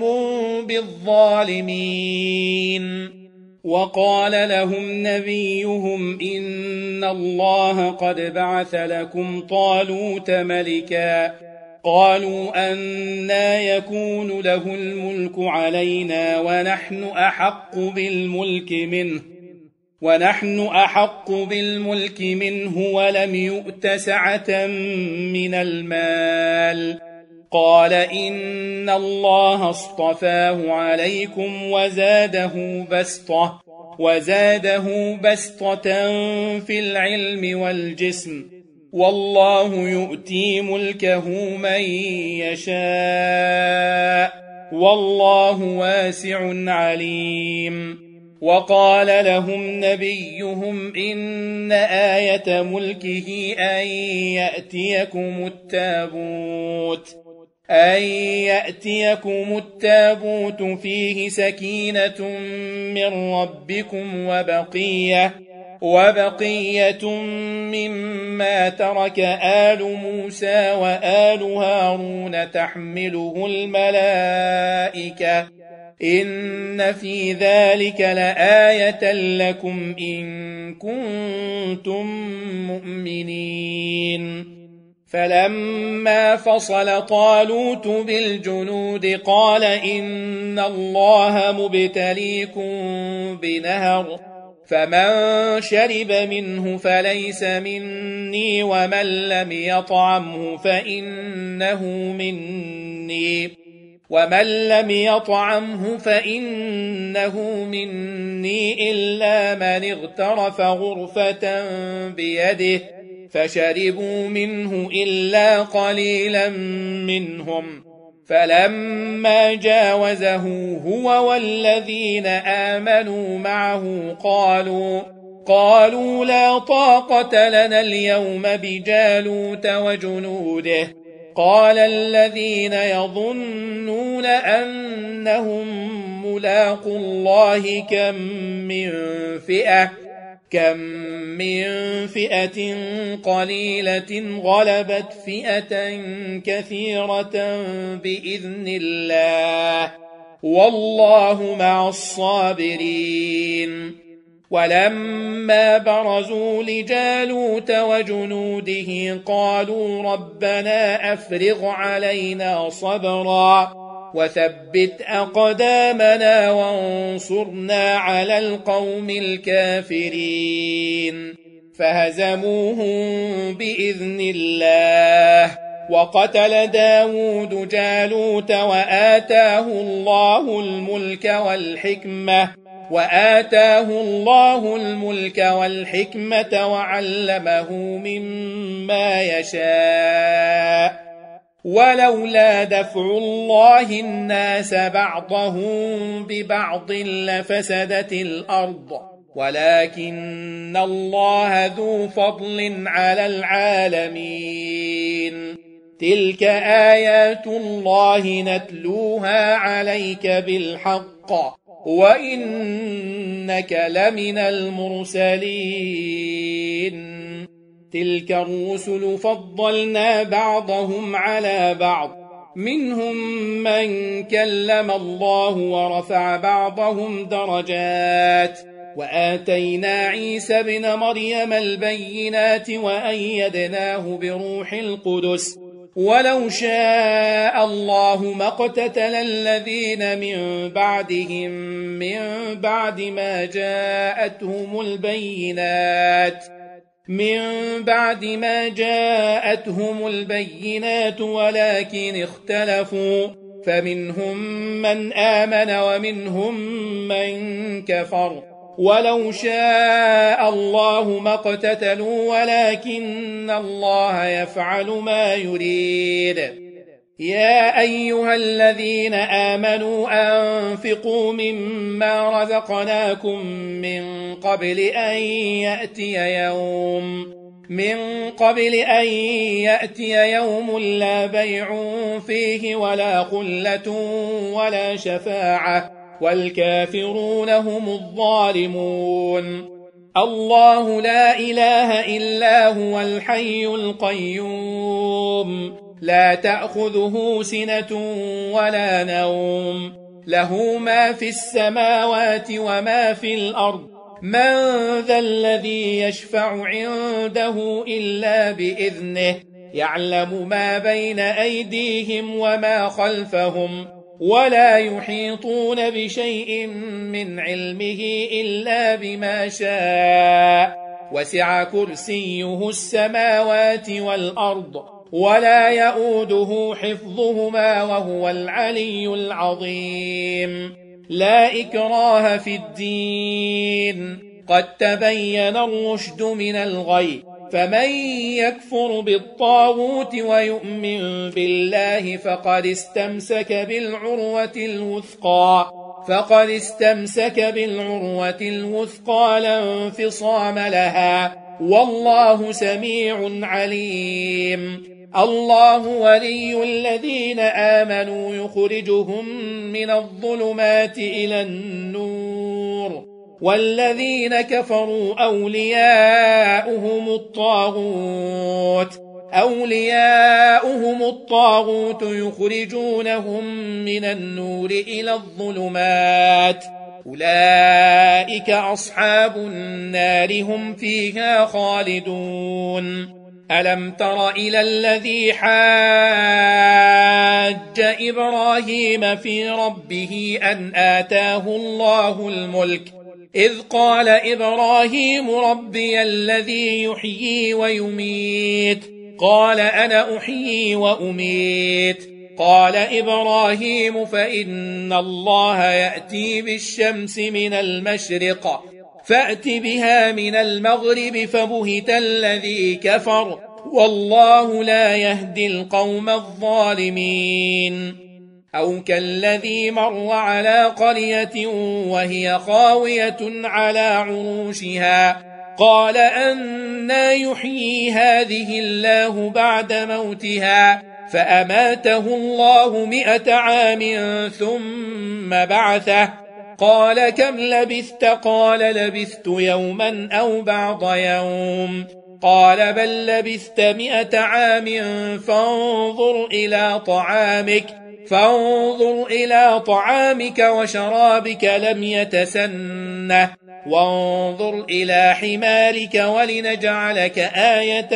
بالظالمين وقال لهم نبيهم إن الله قد بعث لكم طالوت ملكا قالوا أنى يكون له الملك علينا ونحن أحق بالملك منه ونحن أحق بالملك منه ولم يؤت سعة من المال قال إن الله اصطفاه عليكم وزاده بسطة وزاده بسطة في العلم والجسم والله يؤتي ملكه من يشاء والله واسع عليم وقال لهم نبيهم إن آية ملكه أن يأتيكم التابوت أن يأتيكم التابوت فيه سكينة من ربكم وبقية وبقية مما ترك آل موسى وآل هارون تحمله الملائكة إن في ذلك لآية لكم إن كنتم مؤمنين فلما فصل طالوت بالجنود قال إن الله مبتليكم بنهر فمن شرب منه فليس مني ومن لم يطعمه فإنه مني ومن لم يطعمه فإنه مني إلا من اغترف غرفة بيده فشربوا منه إلا قليلا منهم فلما جاوزه هو والذين آمنوا معه قالوا قالوا لا طاقة لنا اليوم بجالوت وجنوده قال الذين يظنون أنهم ملاقوا الله كم من فئة كم من فئة قليلة غلبت فئة كثيرة بإذن الله والله مع الصابرين ولما برزوا لجالوت وجنوده قالوا ربنا أفرغ علينا صبرا وثبت أقدامنا وانصرنا على القوم الكافرين فهزموهم بإذن الله وقتل داود جالوت وآتاه الله الملك والحكمة وآتاه الله الملك والحكمة وعلمه مما يشاء ولولا دفع الله الناس بعضهم ببعض لفسدت الأرض ولكن الله ذو فضل على العالمين تلك آيات الله نتلوها عليك بالحق وإنك لمن المرسلين تلك الرسل فضلنا بعضهم على بعض منهم من كلم الله ورفع بعضهم درجات وآتينا عيسى ابن مريم البينات وأيدناه بروح القدس ولو شاء الله ما اقتتل الذين من بعدهم من بعد ما جاءتهم البينات من بعد ما جاءتهم البينات ولكن اختلفوا فمنهم من آمن ومنهم من كفر ولو شاء الله ما اقتتلوا ولكن الله يفعل ما يريد. يا أيها الذين آمنوا أنفقوا مما رزقناكم من قبل أن يأتي يوم من قبل أن يأتي يوم لا بيع فيه ولا خلة ولا شفاعة والكافرون هم الظالمون. الله لا إله إلا هو الحي القيوم لا تأخذه سنة ولا نوم له ما في السماوات وما في الأرض من ذا الذي يشفع عنده إلا بإذنه يعلم ما بين أيديهم وما خلفهم ولا يحيطون بشيء من علمه إلا بما شاء وسع كرسيه السماوات والأرض ولا يؤوده حفظهما وهو العلي العظيم. لا إكراه في الدين قد تبين الرشد من الغي فمن يكفر بالطاغوت ويؤمن بالله فقد استمسك بالعروة الوثقى فقد استمسك بالعروة الوثقى لا انفصام لها والله سميع عليم. الله ولي الذين آمنوا يخرجهم من الظلمات إلى النور والذين كفروا أولياؤهم الطاغوت أولياؤهم الطاغوت يخرجونهم من النور إلى الظلمات أولئك أصحاب النار هم فيها خالدون. ألم تر إلى الذي حاج إبراهيم في ربه أن آتاه الله الملك إذ قال إبراهيم ربي الذي يحيي ويميت قال أنا أحيي وأميت قال إبراهيم فإن الله يأتي بالشمس من المشرق فأت بها من المغرب فبهت الذي كفر والله لا يهدي القوم الظالمين. أو كالذي مر على قرية وهي خاوية على عروشها قال أنى يحيي هذه الله بعد موتها فأماته الله مئة عام ثم بعثه قال كم لبثت قال لبثت يوما أو بعض يوم قال بل لبثت مئة عام فانظر إلى طعامك فانظر إلى طعامك وشرابك لم يتسنه وانظر إلى حمارك ولنجعلك آية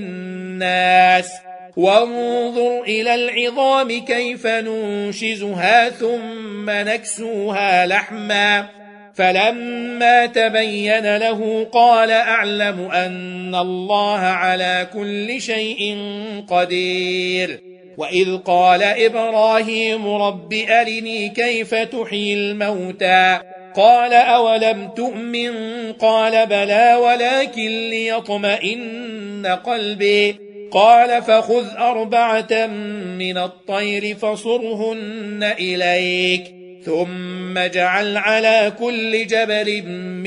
للناس وانظر إلى العظام كيف ننشزها ثم نكسوها لحما فلما تبين له قال أعلم أن الله على كل شيء قدير. وإذ قال إبراهيم رب أرني كيف تحيي الموتى قال أولم تؤمن قال بلى ولكن ليطمئن قلبي قال فخذ أربعة من الطير فصرهن إليك ثم اجعل على كل جبل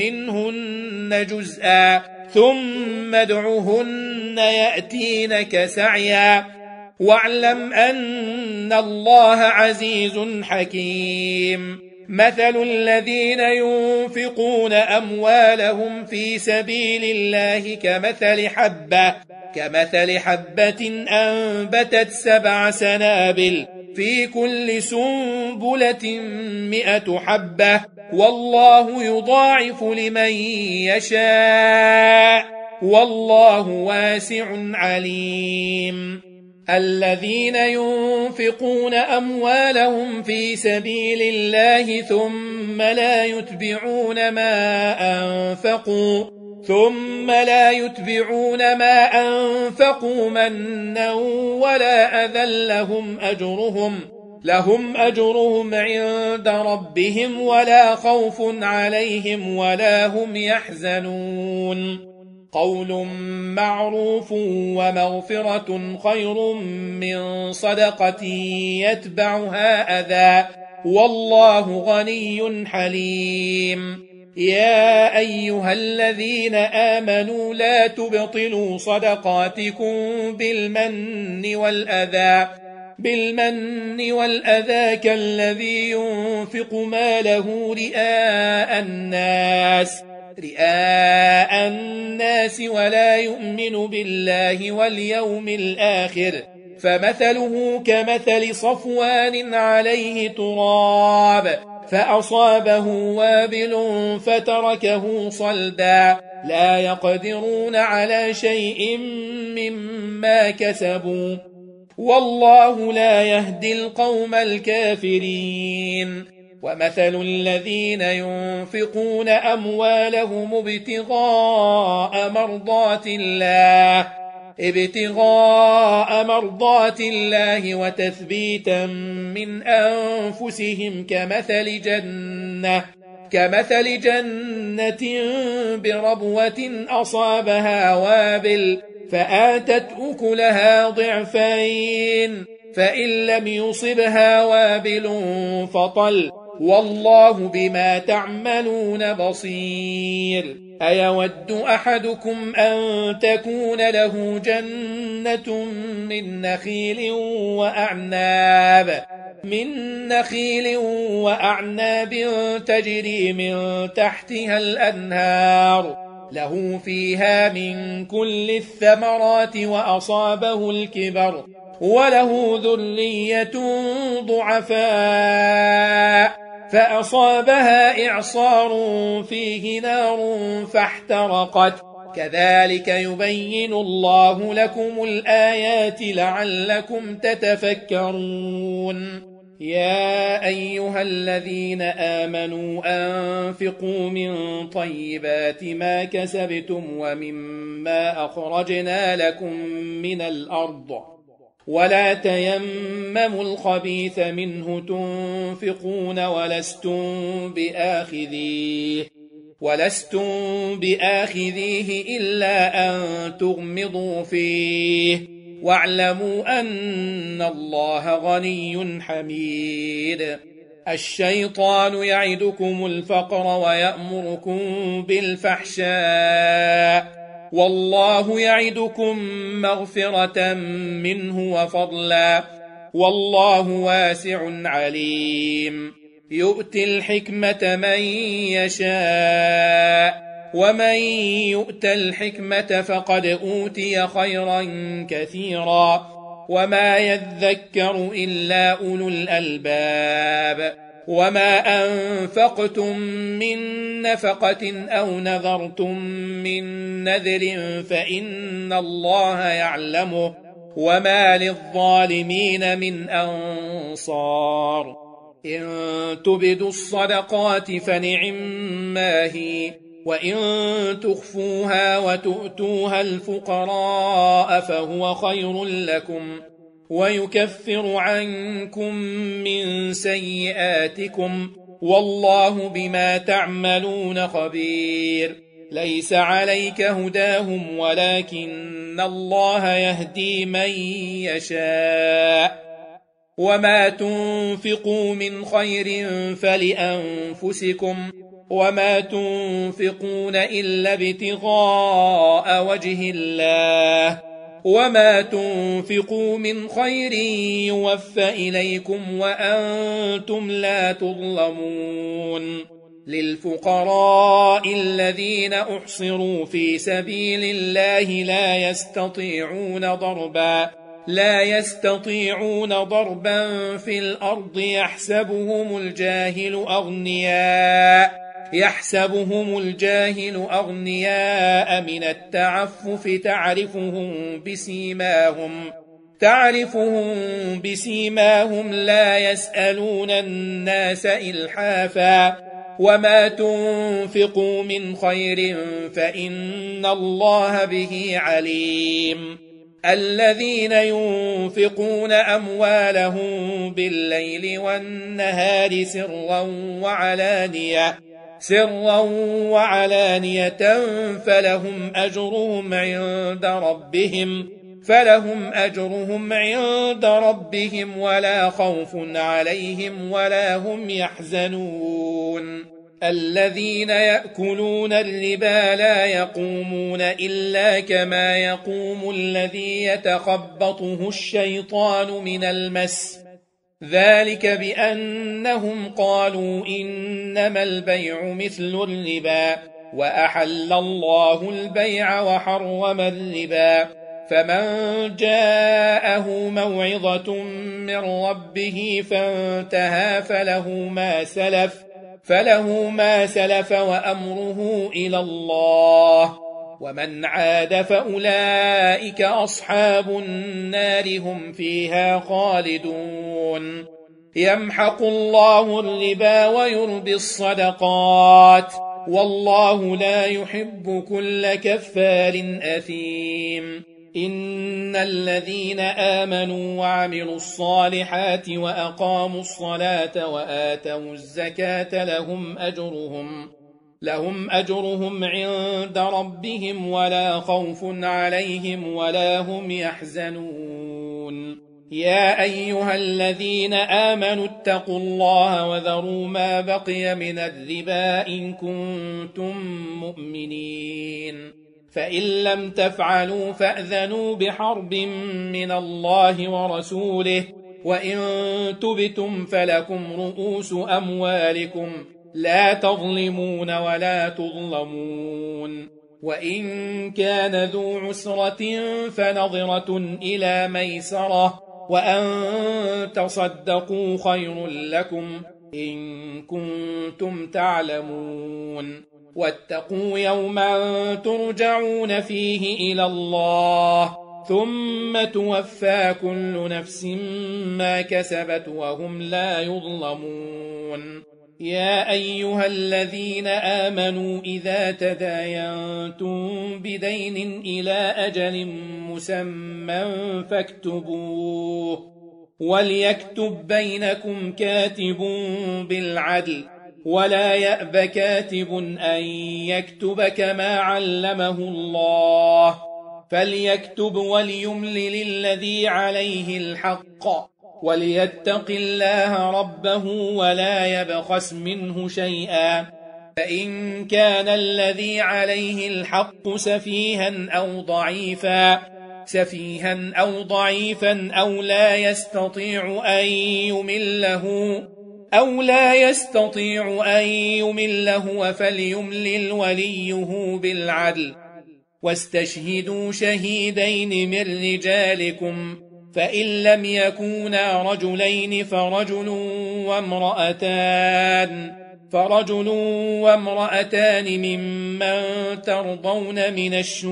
منهن جزءا ثم ادعهن يأتينك سعيا واعلم أن الله عزيز حكيم. مثل الذين ينفقون أموالهم في سبيل الله كمثل حبة كمثل حبة أنبتت سبع سنابل في كل سنبلة مئة حبة والله يضاعف لمن يشاء والله واسع عليم. الذين ينفقون أموالهم في سبيل الله ثم لا يتبعون ما أنفقوا ثم لا يتبعون ما أنفقوا منا ولا أذى لهم أجرهم لهم أجرهم عند ربهم ولا خوف عليهم ولا هم يحزنون قول معروف ومغفرة خير من صدقة يتبعها أذى والله غني حليم يا أيها الذين آمنوا لا تبطلوا صدقاتكم بالمن والأذى بالمن والأذى كالذي ينفق ماله رئاء الناس رئاء الناس ولا يؤمن بالله واليوم الآخر فمثله كمثل صفوان عليه تراب فأصابه وابل فتركه صلدا لا يقدرون على شيء مما كسبوا والله لا يهدي القوم الكافرين ومثل الذين ينفقون أموالهم ابتغاء مرضات الله ابتغاء مرضات الله وتثبيتا من أنفسهم كمثل جنة كمثل جنة بربوة أصابها وابل فآتت أكلها ضعفين فإن لم يصبها وابل فطل والله بما تعملون بصير أيود أحدكم أن تكون له جنة من نخيل وأعناب من نخيل وأعناب تجري من تحتها الأنهار له فيها من كل الثمرات وأصابه الكبر وله ذرية ضعفاء فأصابها إعصار فيه نار فاحترقت كذلك يبين الله لكم الآيات لعلكم تتفكرون يا أيها الذين آمنوا أنفقوا من طيبات ما كسبتم ومما أخرجنا لكم من الأرض ولا تيمموا الخبيث منه تنفقون ولستم بآخذيه ولستم بآخذيه إلا أن تغمضوا فيه واعلموا أن الله غني حميد الشيطان يعدكم الفقر ويأمركم بالفحشاء والله يعدكم مغفرة منه وفضلا والله واسع عليم يؤتي الحكمة من يشاء ومن يؤت الحكمة فقد أوتي خيرا كثيرا وما يذكر إلا أولو الألباب وما أنفقتم من نفقة أو نذرتم من نذر فإن الله يعلمه وما للظالمين من أنصار إن تبدوا الصدقات فنعما هي وإن تخفوها وتؤتوها الفقراء فهو خير لكم ويكفر عنكم من سيئاتكم والله بما تعملون خبير ليس عليك هداهم ولكن الله يهدي من يشاء وما تنفقوا من خير فلأنفسكم وما تنفقون إلا ابتغاء وجه الله وما تنفقوا من خير يوفى إليكم وأنتم لا تظلمون للفقراء الذين أحصروا في سبيل الله لا يستطيعون ضربا لا يستطيعون ضربا في الأرض يحسبهم الجاهل أغنياء يحسبهم الجاهل أغنياء من التعفف تعرفهم بسيماهم تعرفهم بسيماهم لا يسألون الناس إلحافا وما تنفقوا من خير فإن الله به عليم الذين ينفقون أموالهم بالليل والنهار سرا وعلانية سرا وعلانية فلهم أجرهم عند ربهم فلهم أجرهم عند ربهم ولا خوف عليهم ولا هم يحزنون الذين يأكلون الربا لا يقومون إلا كما يقوم الذي يتخبطه الشيطان من المس ذلك بأنهم قالوا إنما البيع مثل الربا وأحل الله البيع وحرم الربا فمن جاءه موعظة من ربه فانتهى فله ما سلف فله ما سلف وأمره إلى الله ومن عاد فأولئك أصحاب النار هم فيها خالدون يمحق الله الربا ويربي الصدقات والله لا يحب كل كفار أثيم إن الذين آمنوا وعملوا الصالحات وأقاموا الصلاة وآتوا الزكاة لهم أجرهم لهم أجرهم عند ربهم ولا خوف عليهم ولا هم يحزنون يا أيها الذين آمنوا اتقوا الله وذروا ما بقي من الربا إن كنتم مؤمنين فإن لم تفعلوا فأذنوا بحرب من الله ورسوله وإن تبتم فلكم رؤوس أموالكم لا تظلمون ولا تظلمون وإن كان ذو عسرة فنظرة إلى ميسرة وأن تصدقوا خير لكم إن كنتم تعلمون واتقوا يوما ترجعون فيه إلى الله ثم توفى كل نفس ما كسبت وهم لا يظلمون يا أيها الذين آمنوا إذا تداينتم بدين إلى أجل مسمى فاكتبوه وليكتب بينكم كاتب بالعدل ولا يأب كاتب أن يكتب كما علمه الله فليكتب وليملل الذي عليه الحق وليتق الله ربه ولا يبخس منه شيئا فإن كان الذي عليه الحق سفيها أو ضعيفا سفيها أو ضعيفا أو لا يستطيع أن يمله أو لا يستطيع أن يمله فليملل وليه بالعدل واستشهدوا شهيدين من رجالكم فإن لم يكونا رجلين فرجل وامرأتان فرجل وامرأتان ممن ترضون من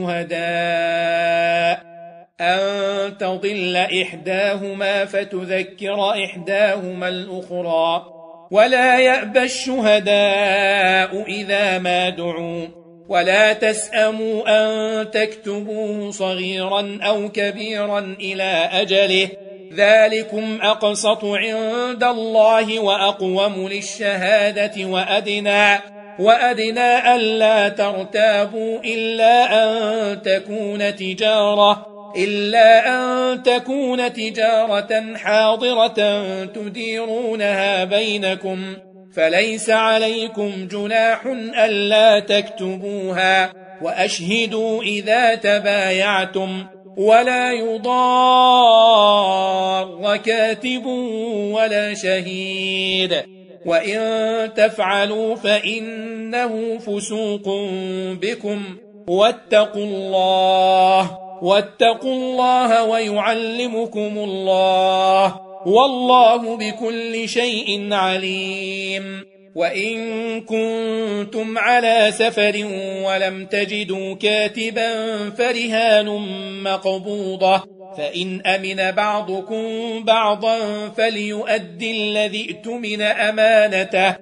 الشهداء أن تضل إحداهما فتذكر إحداهما الأخرى ولا يأبى الشهداء إذا ما دعوا ولا تسأموا أن تكتبوه صغيرا أو كبيرا إلى أجله ذلكم أقسط عند الله وأقوم للشهادة وأدنى وأدنى ألا ترتابوا إلا أن تكون تجارة إلا أن تكون تجارة حاضرة تديرونها بينكم فليس عليكم جناح ألا تكتبوها وأشهدوا إذا تبايعتم ولا يضار كاتب ولا شهيد وإن تفعلوا فإنه فسوق بكم واتقوا الله واتقوا الله ويعلمكم الله والله بكل شيء عليم وإن كنتم على سفر ولم تجدوا كاتبا فرهان مقبوضة فإن أمن بعضكم بعضا فليؤدي الذي ائتمن أمانته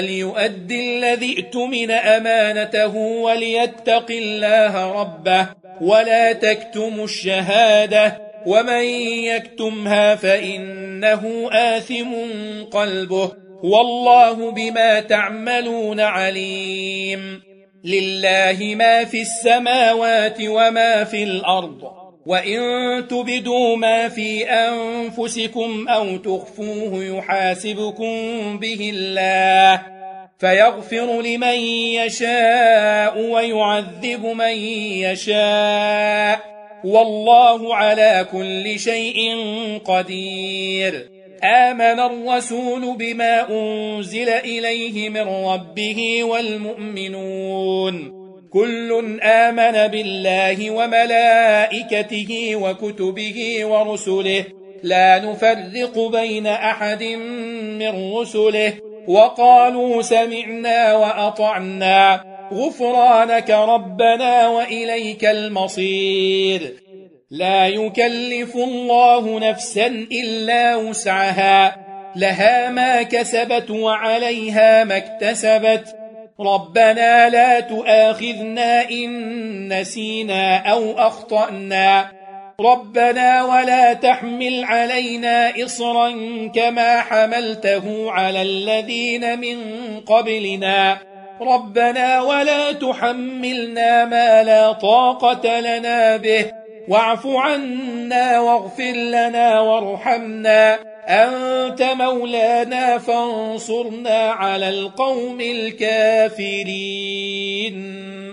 فليؤدي الذي ائتمن أمانته وليتق الله ربه ولا تكتموا الشهادة ومن يكتمها فإنه آثم قلبه والله بما تعملون عليم. لله ما في السماوات وما في الأرض وإن تبدوا ما في أنفسكم أو تخفوه يحاسبكم به الله فيغفر لمن يشاء ويعذب من يشاء والله على كل شيء قدير. آمن الرسول بما أنزل إليه من ربه والمؤمنون كل آمن بالله وملائكته وكتبه ورسله لا نفرق بين أحد من رسله وقالوا سمعنا وأطعنا غفرانك ربنا وإليك المصير. لا يكلف الله نفسا إلا وسعها لها ما كسبت وعليها ما اكتسبت ربنا لا تؤاخذنا إن نسينا أو أخطأنا ربنا ولا تحمل علينا إصرا كما حملته على الذين من قبلنا ربنا ولا تحملنا ما لا طاقة لنا به واعف عنا واغفر لنا وارحمنا أنت مولانا فانصرنا على القوم الكافرين.